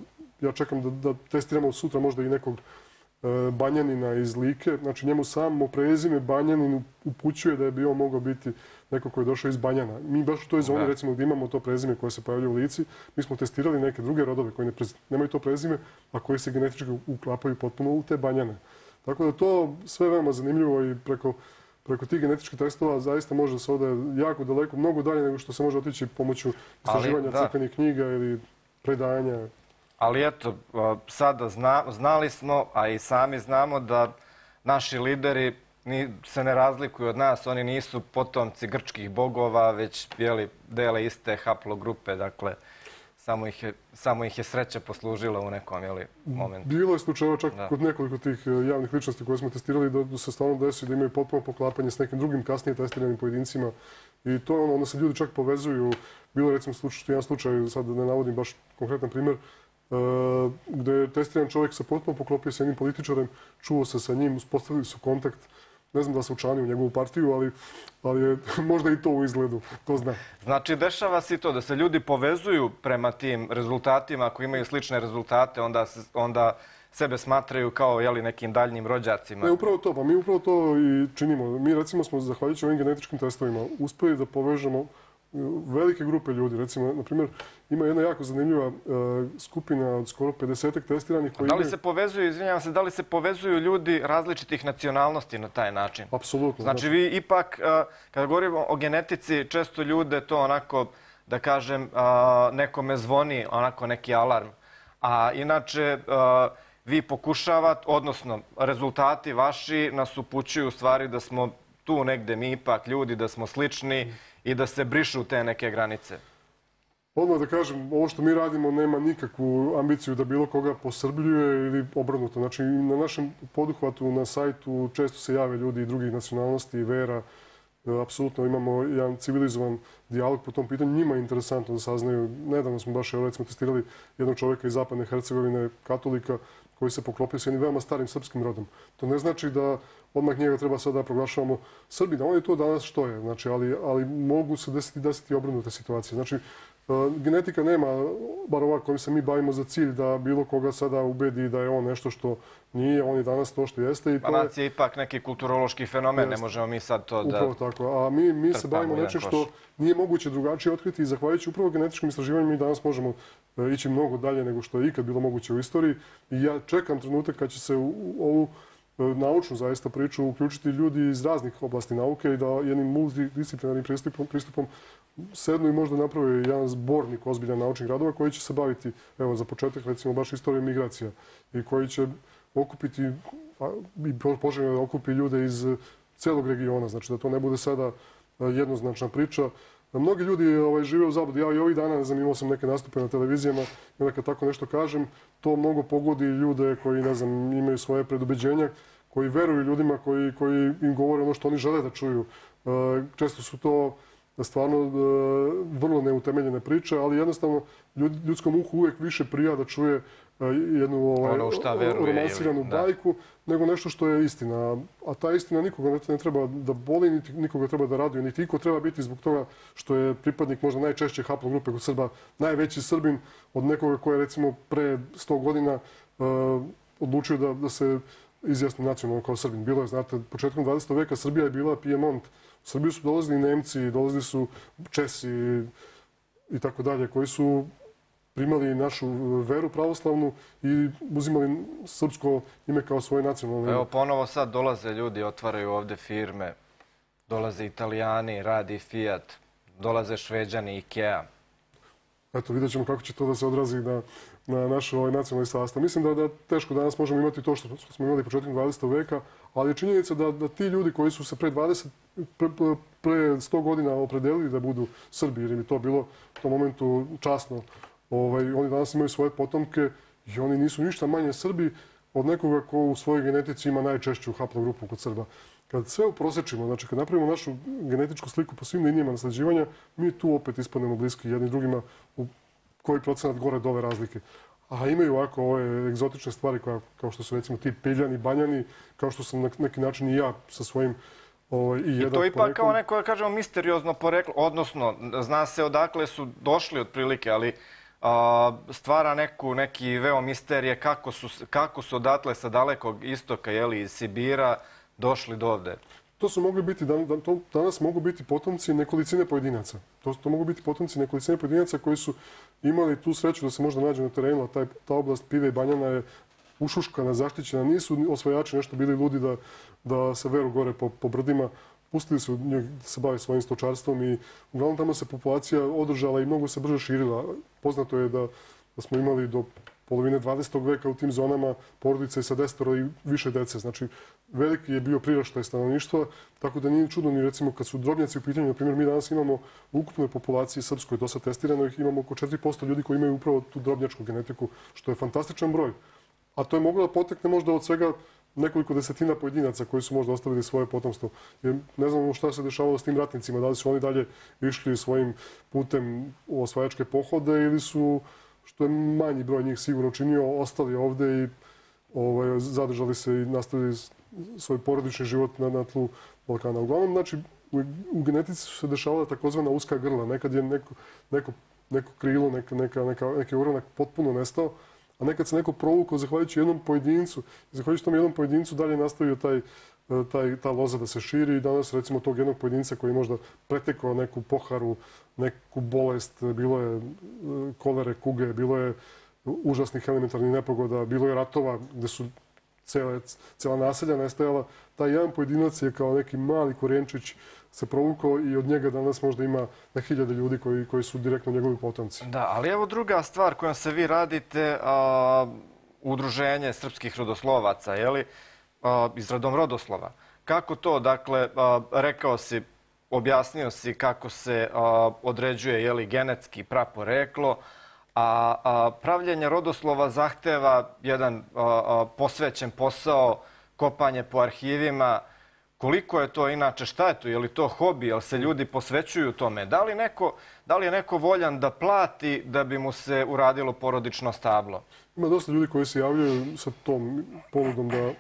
ja čekam da, da testiramo sutra možda i nekog e, Banjanina iz Like. Znači, njemu samo prezime Banjanin upućuje da je bio mogao biti neko koji je došao iz Banjana. Mi baš u toj zoni, recimo, gdje imamo to prezime koje se pojavljaju u Lici, mi smo testirali neke druge rodove koji ne prez... nemaju to prezime, a koji se genetički uklapaju potpuno u te Banjane. Tako da to sve veoma zanimljivo i preko, preko tih genetičkih testova zaista može da se ode jako daleko, mnogo dalje nego što se može otići pomoću istraživanja crkvenih knjiga ili predanja. Ali eto, sada zna, znali smo, a i sami znamo da naši lideri ni, se ne razlikuju od nas. Oni nisu potomci grčkih bogova, već jeli, dele iste haplogrupe. Dakle, samo ih je, samo ih je sreća poslužila u nekom jeli, momentu. Bilo je slučajeva čak da. Kod nekoliko tih javnih ličnosti koje smo testirali da se stvarno desi da imaju potpuno poklapanje s nekim drugim kasnije testiranim pojedincima. I to je ono, onda se ljudi čak povezuju. Bilo je recimo slučaj, jedan slučaj, sad ne navodim baš konkretan primjer, Uh, gdje je testiran čovjek se potpuno poklopio s jednim političarem, čuo se sa njim, uspostavili su kontakt Ne znam da se učlanio u njegovu partiju, ali, ali je možda i to u izgledu, ko zna. Znači, dešava se i to da se ljudi povezuju prema tim rezultatima, ako imaju slične rezultate, onda, onda sebe smatraju kao jeli, nekim daljnjim rođacima. Ne, upravo to, pa mi upravo to i činimo. Mi recimo smo, zahvaljujući ovim genetičkim testovima, uspeli da povežemo velike grupe ljudi. Recimo, na primjer, ima jedna jako zanimljiva uh, skupina od skoro pedesetak testiranih koji da li imaju... se povezuju, izvinjavam se, da li se povezuju ljudi različitih nacionalnosti na taj način? Apsolutno. Znači, vi ipak, uh, kada govorimo o genetici, često ljude to onako, da kažem, uh, nekome zvoni, onako neki alarm. A inače, uh, vi pokušavate, odnosno, rezultati vaši nas upućuju u stvari da smo tu negde mi ipak ljudi, da smo slični i da se brišu te neke granice. Odmah da kažem, ovo što mi radimo nema nikakvu ambiciju da bilo koga posrbljuje ili obrnuto. Znači, na našem poduhvatu, na sajtu, često se jave ljudi i drugih nacionalnosti i vera. Apsolutno imamo jedan civilizovan dijalog po tom pitanju. Njima je interesantno da saznaju. Nedavno smo baš, evo recimo, testirali jednog čovjeka iz Zapadne Hercegovine, katolika, koji se poklopio s jednim veoma starim srpskim rodom. To ne znači da odmah njega treba sad da proglašavamo Srbina. On je to danas što je, znači, ali, ali mogu se desiti, desiti obrnute situacije. Znači, uh, genetika nema, bar ova kojim se mi bavimo, za cilj da bilo koga sada ubedi da je on nešto što nije, on je danas to što jeste. I pa nacija je ipak neki kulturološki fenomen, jest. Ne možemo mi sad to da... Upravo tako, a mi, mi se bavimo nečem što nije moguće drugačije otkriti i zahvaljujući upravo genetičkim istraživanjima mi danas možemo uh, ići mnogo dalje nego što je ikad bilo moguće u istoriji. I ja čekam trenutak kad će se u, u ovu naučnu zaista priču uključiti ljudi iz raznih oblasti nauke i da jednim multidisciplinarnim pristupom, pristupom sednu i možda naprave jedan zbornik ozbiljan naučnih radova koji će se baviti, evo za početak recimo baš istorijom migracija i koji će okupiti i poželjno da okupi ljude iz celog regiona, znači da to ne bude sada jednoznačna priča. Mnogi ljudi ovaj, žive u zabludi. Ja i ovih dana, ne znam, imao sam neke nastupe na televizijama i onda kad tako nešto kažem, to mnogo pogodi ljude koji, ne znam, imaju svoje predubeđenja, koji veruju ljudima koji, koji im govore ono što oni žele da čuju. Često su to stvarno vrlo neutemeljene priče, ali jednostavno ljudskom uhu uvijek više prija da čuje jednu ovaj, romansiranu bajku nego nešto što je istina. A ta istina nikoga ne, ne treba da boli, niti nikoga treba da raduje, niti iko treba biti zbog toga što je pripadnik možda najčešće haplogrupe kod Srba, najveći Srbin od nekoga koji je recimo pre sto godina uh, odlučio da, da se izjasni nacionalno kao Srbin. Bilo je, znate, početkom dvadesetog veka Srbija je bila Pijemont. U Srbiju su dolazili Nemci, dolazili su Česi i tako dalje, koji su primali našu veru pravoslavnu i uzimali srpsko ime kao svoje nacionalno ime. Evo, ponovo sad dolaze ljudi, otvaraju ovde firme, dolaze Italijani, radi Fiat, dolaze Šveđani, Ikea. Eto, vidjet ćemo kako će to da se odrazi na, na naš ovaj nacionalni sastav. Mislim da, da teško danas možemo imati to što, što smo imali početkom dvadesetog veka, ali je činjenica da, da ti ljudi koji su se pre dvadeset, pre, pre sto godina opredelili da budu Srbi, jer im je to bilo u tom momentu časno, ovaj, oni danas imaju svoje potomke i oni nisu ništa manje Srbi od nekoga ko u svojoj genetici ima najčešću haplogrupu kod Srba. Kad sve uprosečimo, znači kad napravimo našu genetičku sliku po svim linijama nasleđivanja, mi tu opet ispadnemo bliski jedni drugima u koji procenat gore dole razlike. A imaju ovako ove egzotične stvari kao, kao što su recimo ti Piljani, Banjani, kao što sam na neki način i ja sa svojim ovaj, i jedan I to ipak poreklom. kao neko, da kažemo, misteriozno poreklo, odnosno zna se odakle su došli otprilike, ali a, stvara neku, neki veo misterije kako su, kako su odatle sa dalekog istoka, jeli, iz Sibira, došli do ovde. To su mogli biti, dan, dan, to danas mogu biti potomci nekolicine pojedinaca. To, to mogu biti potomci nekolicine pojedinaca koji su imali tu sreću da se možda nađu na terenu, a taj, ta oblast Pive i Banjana je ušuškana, zaštićena. Nisu osvajači nešto bili ludi da, da se veru gore po, po brdima. Pustili su njih da se bave svojim stočarstvom i uglavnom tamo se populacija održala i mnogo se brže širila. Poznato je da, da smo imali do polovine dvadesetog veka u tim zonama porodice sa desetoro i više dece. Znači, veliki je bio priraštaj stanovništva, tako da nije čudno ni recimo kad su drobnjaci u pitanju. Na primjer, mi danas imamo u ukupnoj populaciji srpskoj, dosta testirano ih imamo oko četiri posto ljudi koji imaju upravo tu drobnjačku genetiku, što je fantastičan broj. A to je moglo da potekne možda od svega nekoliko desetina pojedinaca koji su možda ostavili svoje potomstvo. Jer ne znamo šta se dešavalo s tim ratnicima, da li su oni dalje išli svojim putem u osvajačke pohode ili su, što je manji broj njih sigurno činio, ostali ovde i ovaj, zadržali se i nastavili svoj porodični život na, na tlu Balkana. Uglavnom, znači, u, u genetici su se dešavala takozvana uska grla. Nekad je neko, neko, neko krilo, neka, neka, neka, neki uranak potpuno nestao, a nekad se neko provukao zahvaljujući jednom pojedincu. Zahvaljujući tom jednom pojedincu dalje nastavio taj, taj, ta loza da se širi i danas recimo tog jednog pojedinca koji je možda pretekao neku poharu, neku bolest, bilo je kolere, kuge, bilo je užasnih elementarnih nepogoda, bilo je ratova gde su cele, cela naselja nestajala. Taj jedan pojedinac je kao neki mali korenčić se provukao i od njega danas možda ima na hiljade ljudi koji, koji su direktno njegovi potomci. Da, ali evo druga stvar kojom se vi radite, a, udruženje srpskih rodoslovaca, je li, a, izradom rodoslova. Kako to, dakle, a, rekao si, objasnio si kako se a, određuje, je li, genetski praporeklo, a, a pravljenje rodoslova zahteva jedan a, a, posvećen posao, kopanje po arhivima. Koliko je to inače, šta je to, je li to hobi, jel se ljudi posvećuju tome? Da li, neko, da li je neko voljan da plati da bi mu se uradilo porodično stablo? Ima dosta ljudi koji se javljaju sa tom ponudom da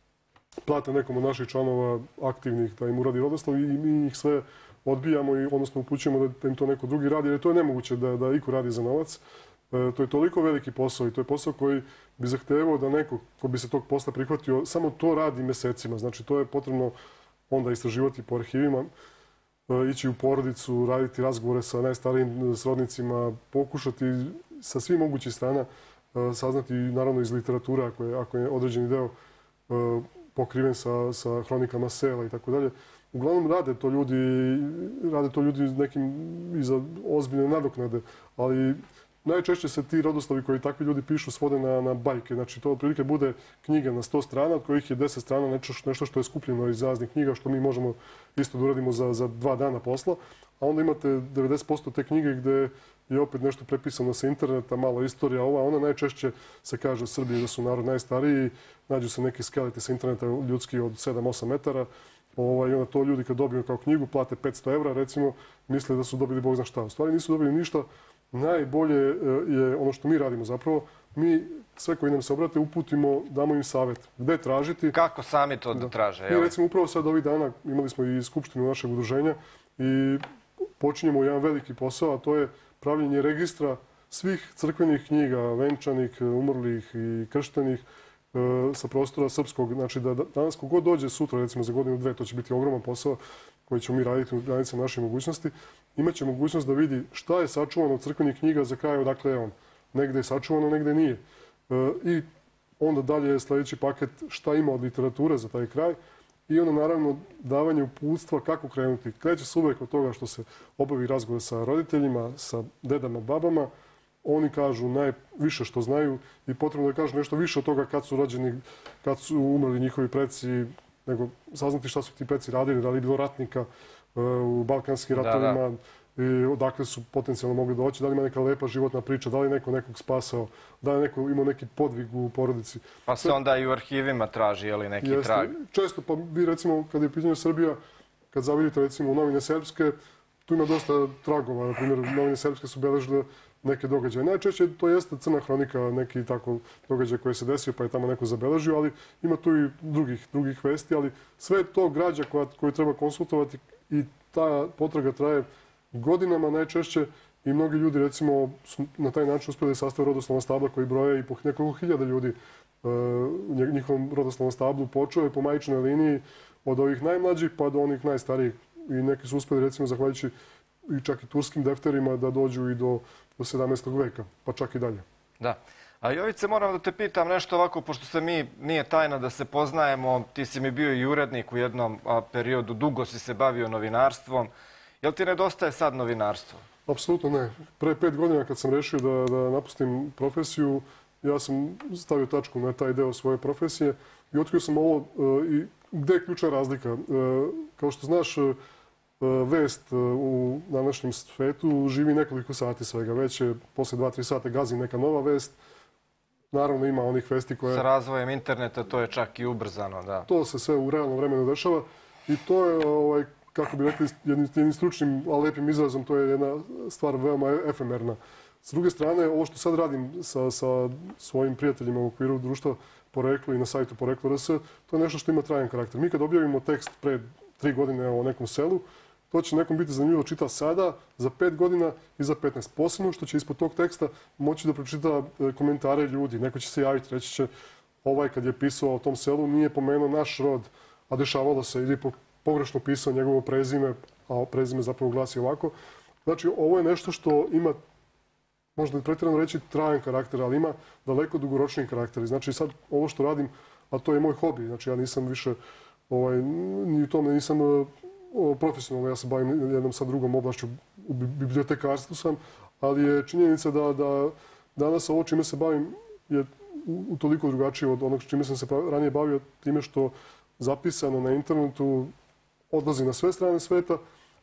plate nekom od naših članova aktivnih da im uradi rodoslov i mi ih sve odbijamo i odnosno upućujemo da im to neko drugi radi, jer to je nemoguće da, da iko radi za novac. E, to je toliko veliki posao i to je posao koji bi zahtevao da neko ko bi se tog posla prihvatio samo to radi mesecima. Znači to je potrebno onda istraživati po arhivima, e, ići u porodicu, raditi razgovore sa najstarijim srodnicima, pokušati sa svih mogućih strana e, saznati naravno iz literatura ako je, ako je određeni deo e, pokriven sa, sa hronikama sela i tako dalje. Uglavnom rade to ljudi, rade to ljudi nekim i za ozbiljne nadoknade, ali najčešće se ti rodoslovi koji takvi ljudi pišu svode na, na bajke. Znači to otprilike bude knjiga na sto strana, od kojih je deset strana nešto, nešto što je skupljeno iz raznih knjiga, što mi možemo isto da uradimo za, za dva dana posla. A onda imate devedeset posto te knjige gde je opet nešto prepisano sa interneta, malo istorija ova. Ona najčešće se kaže u Srbiji da su narod najstariji, nađu se neki skeleti sa interneta ljudski od sedam osam metara. Ovaj, onda to ljudi kad dobiju kao knjigu plate petsto evra, recimo, misle da su dobili bog zna šta. U stvari nisu dobili ništa. Najbolje je ono što mi radimo zapravo. Mi sve koji nam se obrate uputimo, damo im savjet. Gde tražiti? Kako sami to da traže? Mi recimo upravo sad ovih dana imali smo i skupštinu našeg udruženja i počinjemo jedan veliki posao, a to je pravljenje registra svih crkvenih knjiga, venčanih, umrlih i krštenih sa prostora srpskog. Znači da danas kogod dođe sutra, recimo za godinu dve, to će biti ogroman posao koji ćemo mi raditi u granicama naše mogućnosti, imaće mogućnost da vidi šta je sačuvano od crkvenih knjiga za kraj odakle je on. Negde je sačuvano, negde nije. I onda dalje je sljedeći paket šta ima od literature za taj kraj i onda naravno davanje uputstva kako krenuti. Kreće se uvek od toga što se obavi razgovor sa roditeljima, sa dedama, babama. Oni kažu najviše što znaju i potrebno da kažu nešto više od toga kad su rođeni, kad su umrli njihovi preci, nego saznati šta su ti preci radili, da li je bilo ratnika u balkanskim ratovima, da, da. I odakle su potencijalno mogli doći, da li ima neka lepa životna priča, da li neko nekog spasao, da li neko imao neki podvig u porodici. Pa se onda i u arhivima traži, je li, neki Jeste, trag? Često, pa vi recimo, kad je u pitanju Srbija, kad zavidite recimo u novine srpske, tu ima dosta tragova. Na primjer, novine srpske su beležile neke događaje. Najčešće to jeste crna hronika, neki tako događaj koji se desio pa je tamo neko zabeležio, ali ima tu i drugih, drugih vesti, ali sve je to građa koja, koju treba konsultovati i ta potraga traje godinama najčešće i mnogi ljudi recimo su na taj način uspjeli sastaviti rodoslovna stabla koji broje i po nekoliko hiljada ljudi u njihovom rodoslovnom stablu počeo je po majčinoj liniji od ovih najmlađih pa do onih najstarijih i neki su uspjeli recimo zahvaljujući i čak i turskim defterima da dođu i do do sedamnaestog veka, pa čak i dalje. Da. A Jovice, moram da te pitam nešto ovako, pošto se mi, nije tajna da se poznajemo, ti si mi bio i urednik u jednom a, periodu, dugo si se bavio novinarstvom. Jel ti nedostaje sad novinarstvo? Apsolutno ne. Pre pet godina kad sam rešio da, da napustim profesiju, ja sam stavio tačku na taj deo svoje profesije i otkrio sam ovo e, i gde je ključna razlika. E, kao što znaš, vest u današnjem svetu živi nekoliko sati svega. Već je posle dva tri sata gazi neka nova vest. Naravno ima onih vesti koje... Sa razvojem interneta to je čak i ubrzano, da. To se sve u realnom vremenu dešava i to je, ovaj, kako bi rekli, jednim, jednim stručnim, a lepim izrazom, to je jedna stvar veoma efemerna. S druge strane, ovo što sad radim sa, sa svojim prijateljima u okviru društva Poreklo i na sajtu Poreklo R S, to je nešto što ima trajan karakter. Mi kad objavimo tekst pre tri godine o nekom selu, to će nekom biti zanimljivo čita sada, za pet godina i za petnaest. Posebno što će ispod tog teksta moći da pročita komentare ljudi. Neko će se javiti, reći će ovaj kad je pisao o tom selu nije pomenuo naš rod, a dešavalo se ili pogrešno pisao njegovo prezime, a prezime zapravo glasi ovako. Znači, ovo je nešto što ima, možda je pretjerano reći, trajan karakter, ali ima daleko dugoročniji karakter. Znači, sad ovo što radim, a to je moj hobi. Znači, ja nisam više, ovaj, ni u tome nisam profesionalno, ja se bavim jednom sa drugom oblašću, u bibliotekarstvu sam, ali je činjenica da, da danas ovo čime se bavim je u toliko drugačije od onog čime sam se ranije bavio, time što zapisano na internetu odlazi na sve strane sveta,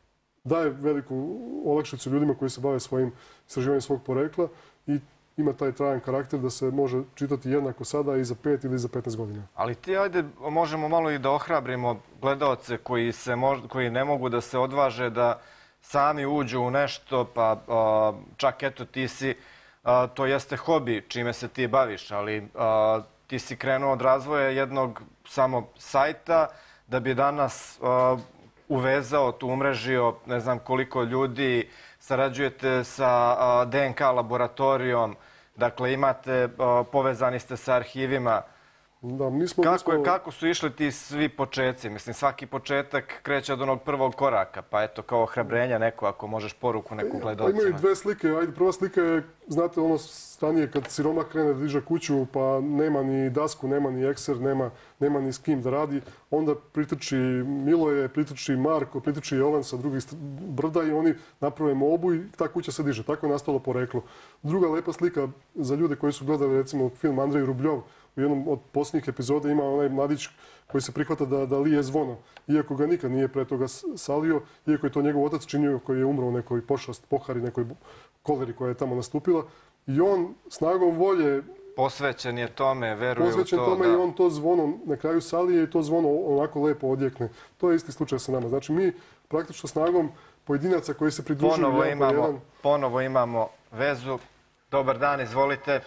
daje veliku olakšicu ljudima koji se bave svojim istraživanjem svog porekla i ima taj trajan karakter da se može čitati jednako sada i za pet ili za petnaest godina. Ali ti, ajde, možemo malo i da ohrabrimo gledaoce koji, se mož, koji ne mogu da se odvaže da sami uđu u nešto, pa a, čak eto ti si, a, to jeste hobi čime se ti baviš, ali a, ti si krenuo od razvoja jednog samo sajta da bi danas a, uvezao, tu umrežio, ne znam koliko ljudi, sarađujete sa a, D N K laboratorijom, dakle imate, a, povezani ste sa arhivima. Da, mi smo, kako, mi smo... kako su išli ti svi početci? Mislim, svaki početak kreće od onog prvog koraka, pa eto, kao ohrabrenja neko, ako možeš poruku neku gledalcima. Imaju dve slike. Ajde, prva slika je, znate, ono stanije kad siroma krene da diže kuću, pa nema ni dasku, nema ni ekser, nema, nema ni s kim da radi. Onda pritrči Miloje, pritrči Marko, pritrči Jovan sa drugih brda i oni naprave mobu i ta kuća se diže. Tako je nastalo poreklo. Druga lepa slika za ljude koji su gledali, recimo, film Andrej Rubljov, u jednom od posljednjih epizoda ima onaj mladić koji se prihvata da, da lije zvono, iako ga nikad nije pre toga salio, iako je to njegov otac činio koji je umro u nekoj pošast, pohari, nekoj koleri koja je tamo nastupila. I on snagom volje... Posvećen je tome, veruje u to. Posvećen tome da... i on to zvono na kraju salije i to zvono onako lepo odjekne. To je isti slučaj sa nama. Znači mi praktično snagom pojedinaca koji se pridružuju... Ponovo imamo, jedan... ponovo imamo vezu. Dobar dan, izvolite.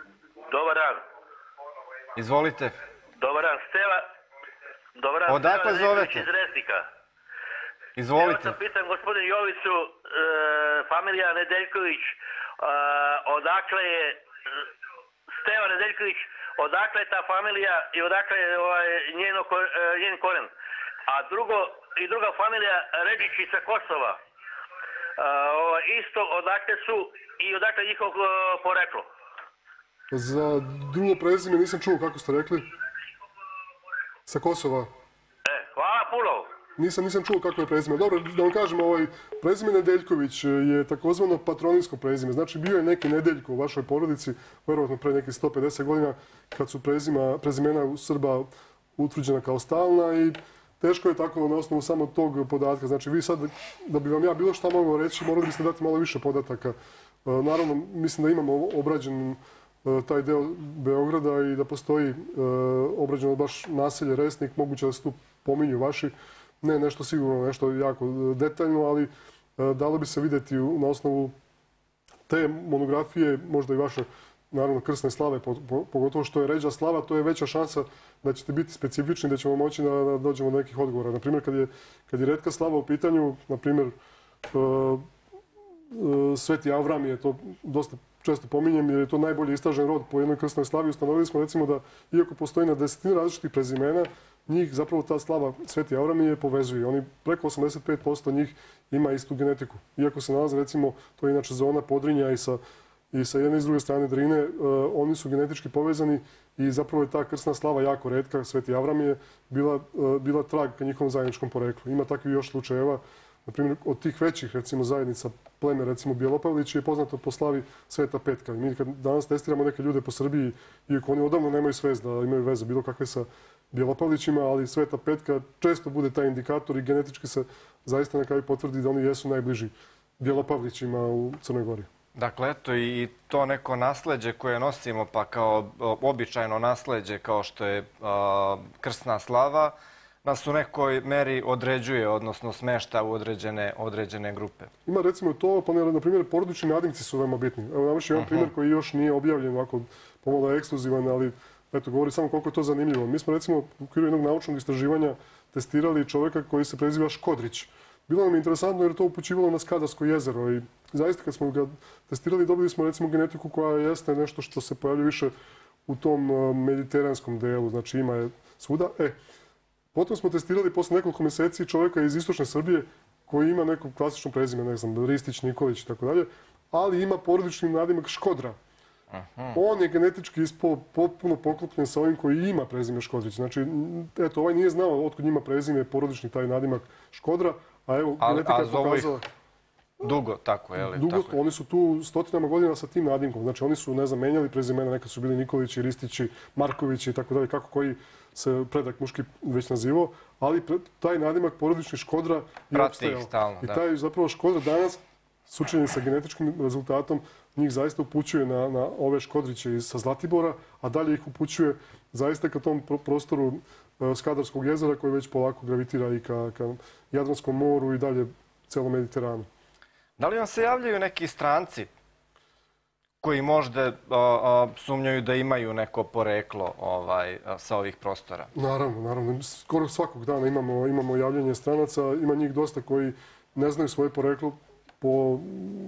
Dobar dan. Izvolite. Dobar dan, Steva. Dobar dan, odakle Steva zovete? Iz Resnika. Izvolite. Evo sam pitan gospodin Jovicu, e, familija Nedeljković, e, odakle je Steva Nedeljković, odakle je ta familija i odakle je ovaj, njeno, njen koren. A drugo, i druga familija Redžići sa Kosova. E, isto odakle su i odakle je njihov poreklo. Za drugo prezime nisam čuo kako ste rekli. Sa Kosova. E, hvala puno. Nisam, nisam čuo kako je prezime. Dobro, da vam kažem, ovaj, prezime Nedeljković je takozvano patroninsko prezime. Znači, bio je neki Nedeljko u vašoj porodici, verovatno pre nekih sto pedeset godina, kad su prezima, prezimena u Srba utvrđena kao stalna i teško je tako na osnovu samo tog podatka. Znači, vi sad, da bi vam ja bilo šta mogao reći, morali biste dati malo više podataka. Naravno, mislim da imamo obrađen taj deo Beograda i da postoji e, obrađeno baš naselje Resnik, moguće da se tu pominju vaši, ne nešto sigurno, nešto jako detaljno, ali e, dalo bi se vidjeti u, na osnovu te monografije, možda i vaše, naravno, krsne slave, po, po, pogotovo što je ređa slava, to je veća šansa da ćete biti specifični, da ćemo moći da, da dođemo do nekih odgovora. Naprimjer, kad je, kad je retka slava u pitanju, naprimjer, e, e, Sveti Avram je to dosta često pominjem jer je to najbolje istražen rod po jednoj krsnoj slavi. Ustanovili smo recimo da, iako postoji na desetine različitih prezimena, njih zapravo ta slava Sveti Avram je povezuje. Oni preko osamdeset pet posto njih ima istu genetiku. Iako se nalaze recimo, to je inače zona Podrinja i sa, i sa jedne i s druge strane Drine, uh, oni su genetički povezani i zapravo je ta krsna slava jako retka. Sveti Avram je bila, uh, bila trag ka njihovom zajedničkom poreklu. Ima takvih još slučajeva. Na primjer, od tih većih, recimo, zajednica pleme, recimo, Bjelopavlić je poznato po slavi Sveta Petka. I mi kad danas testiramo neke ljude po Srbiji, iako oni odavno nemaju svest da imaju veze bilo kakve sa Bjelopavlićima, ali Sveta Petka često bude taj indikator i genetički se zaista na kraju potvrdi da oni jesu najbliži Bjelopavlićima u Crnoj Gori. Dakle, eto i to neko nasleđe koje nosimo, pa kao običajno nasleđe, kao što je a, krsna slava, nas u nekoj meri određuje, odnosno smešta u određene, određene grupe. Ima recimo to, pa na primjer, porodični nadimci su veoma bitni. Evo, navrši jedan primjer koji još nije objavljen, ovako pomalo ekskluzivan, ali eto, govori samo koliko je to zanimljivo. Mi smo recimo u okviru jednog naučnog istraživanja testirali čovjeka koji se preziva Škodrić. Bilo nam je interesantno jer je to upućivalo na Skadarsko jezero i zaista kad smo ga testirali dobili smo recimo genetiku koja jeste nešto što se pojavljuje više u tom mediteranskom delu, znači ima je svuda. E, potom smo testirali posle nekoliko mjeseci čovjeka iz istočne Srbije koji ima neko klasično prezime, ne znam, Ristić, Nikolić i tako dalje, ali ima porodični nadimak Škodra. Aha. On je genetički ispao potpuno poklopljen sa ovim koji ima prezime Škodrić. Znači, eto, ovaj nije znao otkud njima prezime porodični taj nadimak Škodra, a evo, a, genetika a je pokazala... Dugo, tako je li? Dugo, tako je. Oni su tu stotinama godina sa tim nadimkom. Znači, oni su, ne znam, menjali prezimena, nekad su bili Nikolići, Ristići, Markovići i tako dalje, kako koji se predak muški već nazivao, ali pre, taj nadimak porodični Škodra je opstajao. Stalno, I da. taj zapravo Škodra danas, s učenjem sa genetičkim rezultatom, njih zaista upućuje na, na ove Škodriće sa Zlatibora, a dalje ih upućuje zaista ka tom prostoru uh, Skadarskog jezera koji već polako gravitira i ka, ka Jadranskom moru i dalje celom Mediteranu. Da li vam se javljaju neki stranci koji možda a, a, sumnjaju da imaju neko poreklo ovaj, a, sa ovih prostora? Naravno, naravno. Skoro svakog dana imamo, imamo javljanje stranaca. Ima njih dosta koji ne znaju svoje poreklo po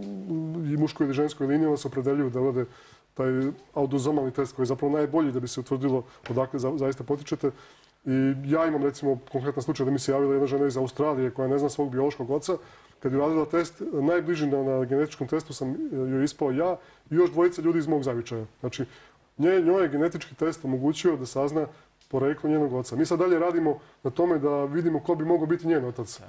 i muškoj ili ženskoj liniji, onda se opredeljuju da vode taj autozomalni test koji je zapravo najbolji da bi se utvrdilo odakle za, zaista potičete. I ja imam recimo konkretan slučaj da mi se javila jedna žena iz Australije koja ne zna svog biološkog oca. Kad je radila test, najbliži na, na genetičkom testu sam joj ispao ja i još dvojica ljudi iz mog zavičaja. Znači, nje, njoj je genetički test omogućio da sazna poreklo njenog oca. Mi sad dalje radimo na tome da vidimo ko bi mogao biti njen otac.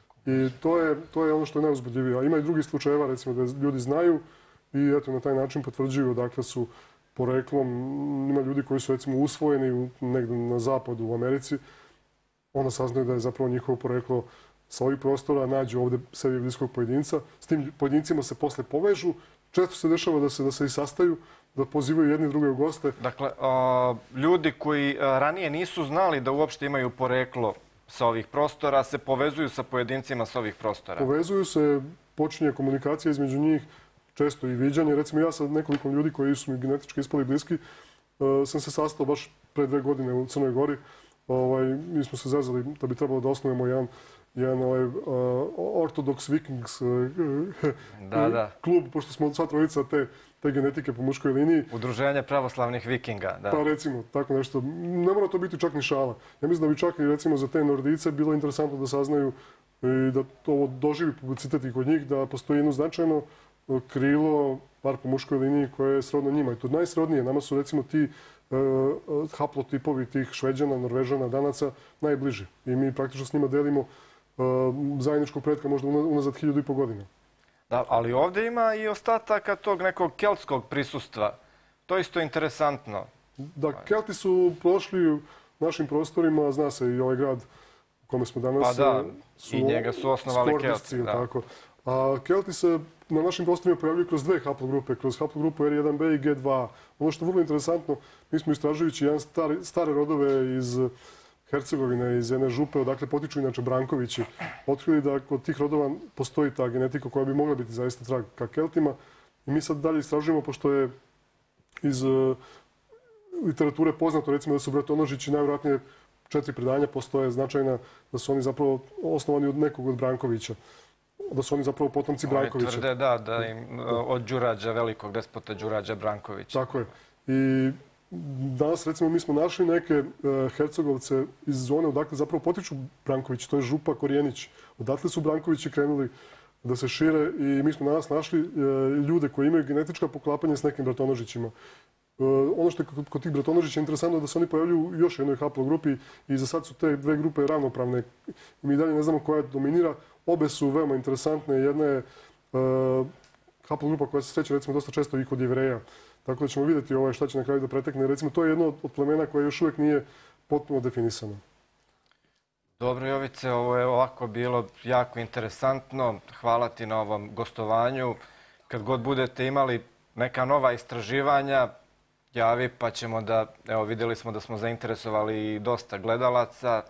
I to je, to je ono što je najuzbudljivije. A ima i drugih slučajeva, recimo, da ljudi znaju i eto, na taj način potvrđuju odakle su poreklom. Ima ljudi koji su, recimo, usvojeni negdje na zapadu u Americi. Onda saznaju da je zapravo njihovo poreklo sa ovih prostora, nađu ovdje sebi bliskog pojedinca. S tim pojedincima se posle povežu. Često se dešava da se, da se i sastaju, da pozivaju jedni druge u goste. Dakle, a, ljudi koji a, ranije nisu znali da uopšte imaju poreklo sa ovih prostora, se povezuju sa pojedincima sa ovih prostora. Povezuju se, počinje komunikacija između njih, često i viđanje. Recimo ja sa nekoliko ljudi koji su mi genetički ispali bliski, uh, sam se sastao baš pre dve godine u Crnoj Gori. Ovaj, mi smo se zezali da bi trebalo da osnovimo jedan jedan ovaj, uh, Orthodox Vikings uh, da, da. klub, pošto smo sva trojica te, te genetike po muškoj liniji. Udruženje pravoslavnih vikinga, da. Pa recimo, tako nešto. Ne mora to biti čak ni šala. Ja mislim da bi čak i recimo za te Nordice bilo interesantno da saznaju i da to doživi publicitet i kod njih, da postoji jedno značajno krilo, bar po muškoj liniji, koje je srodno njima. I to najsrodnije. Nama su recimo ti uh, haplotipovi tih Šveđana, Norvežana, Danaca najbliži. I mi praktično s njima delimo zajedničkog pretka možda unazad hiljadu i po godina. Da, ali ovdje ima i ostataka tog nekog keltskog prisustva. To je isto interesantno. Da, Kelti su prošli u našim prostorima, zna se i ovaj grad u kome smo danas. Pa da, su i njega su osnovali Kelti. Da. Tako. A Kelti se na našim prostorima pojavljuju kroz dve haplogrupe, kroz haplogrupu R jedan B i G dva A. Ono što je vrlo interesantno, mi smo istražujući jedan stari, stare rodove iz Hercegovine, iz jedne župe, odakle potiču inače Brankovići, otkrili da kod tih rodova postoji ta genetika koja bi mogla biti zaista trag ka Keltima. I mi sad dalje istražujemo, pošto je iz uh, literature poznato, recimo da su Bratonožići najvjerojatnije četiri predanja postoje značajna, da su oni zapravo osnovani od nekog od Brankovića. Da su oni zapravo potomci Brankovića. Oni tvrde, da, da im od Đurađa, velikog despota Đurađa Brankovića. Tako je. I danas, recimo, mi smo našli neke uh, hercegovce iz zone odakle zapravo potiču Brankovići. To je župa Korijenić. Odatle su Brankovići krenuli da se šire i mi smo danas našli uh, ljude koji imaju genetička poklapanja s nekim Bratonožićima. Uh, ono što je kod, kod tih Bratonožića interesantno je da se oni pojavljuju u još jednoj haplogrupi i za sad su te dve grupe ravnopravne. Mi dalje ne znamo koja dominira. Obe su veoma interesantne. Jedna je uh, haplogrupa koja se sreće recimo dosta često i kod Jevreja. Tako da ćemo vidjeti ovaj šta će na kraju da pretekne. Recimo, to je jedno od plemena koje još uvijek nije potpuno definisano. Dobro, Jovice, ovo je ovako bilo jako interesantno. Hvala ti na ovom gostovanju. Kad god budete imali neka nova istraživanja, javi pa ćemo da, evo vidjeli smo da smo zainteresovali i dosta gledalaca.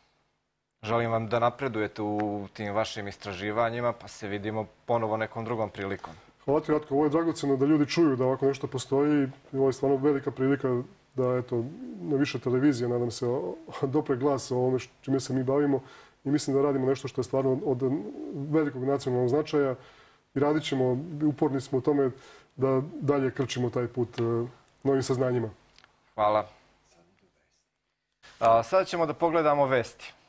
Želim vam da napredujete u tim vašim istraživanjima, pa se vidimo ponovo nekom drugom prilikom. Hvala ti, Ratko. Ovo je dragoceno da ljudi čuju da ovako nešto postoji. Ovo je stvarno velika prilika da eto, na više televizije, nadam se, dopre glas o ovome čime se mi bavimo i mislim da radimo nešto što je stvarno od velikog nacionalnog značaja i radit ćemo, uporni smo u tome da dalje krčimo taj put novim saznanjima. Hvala. A, sad ćemo da pogledamo vesti.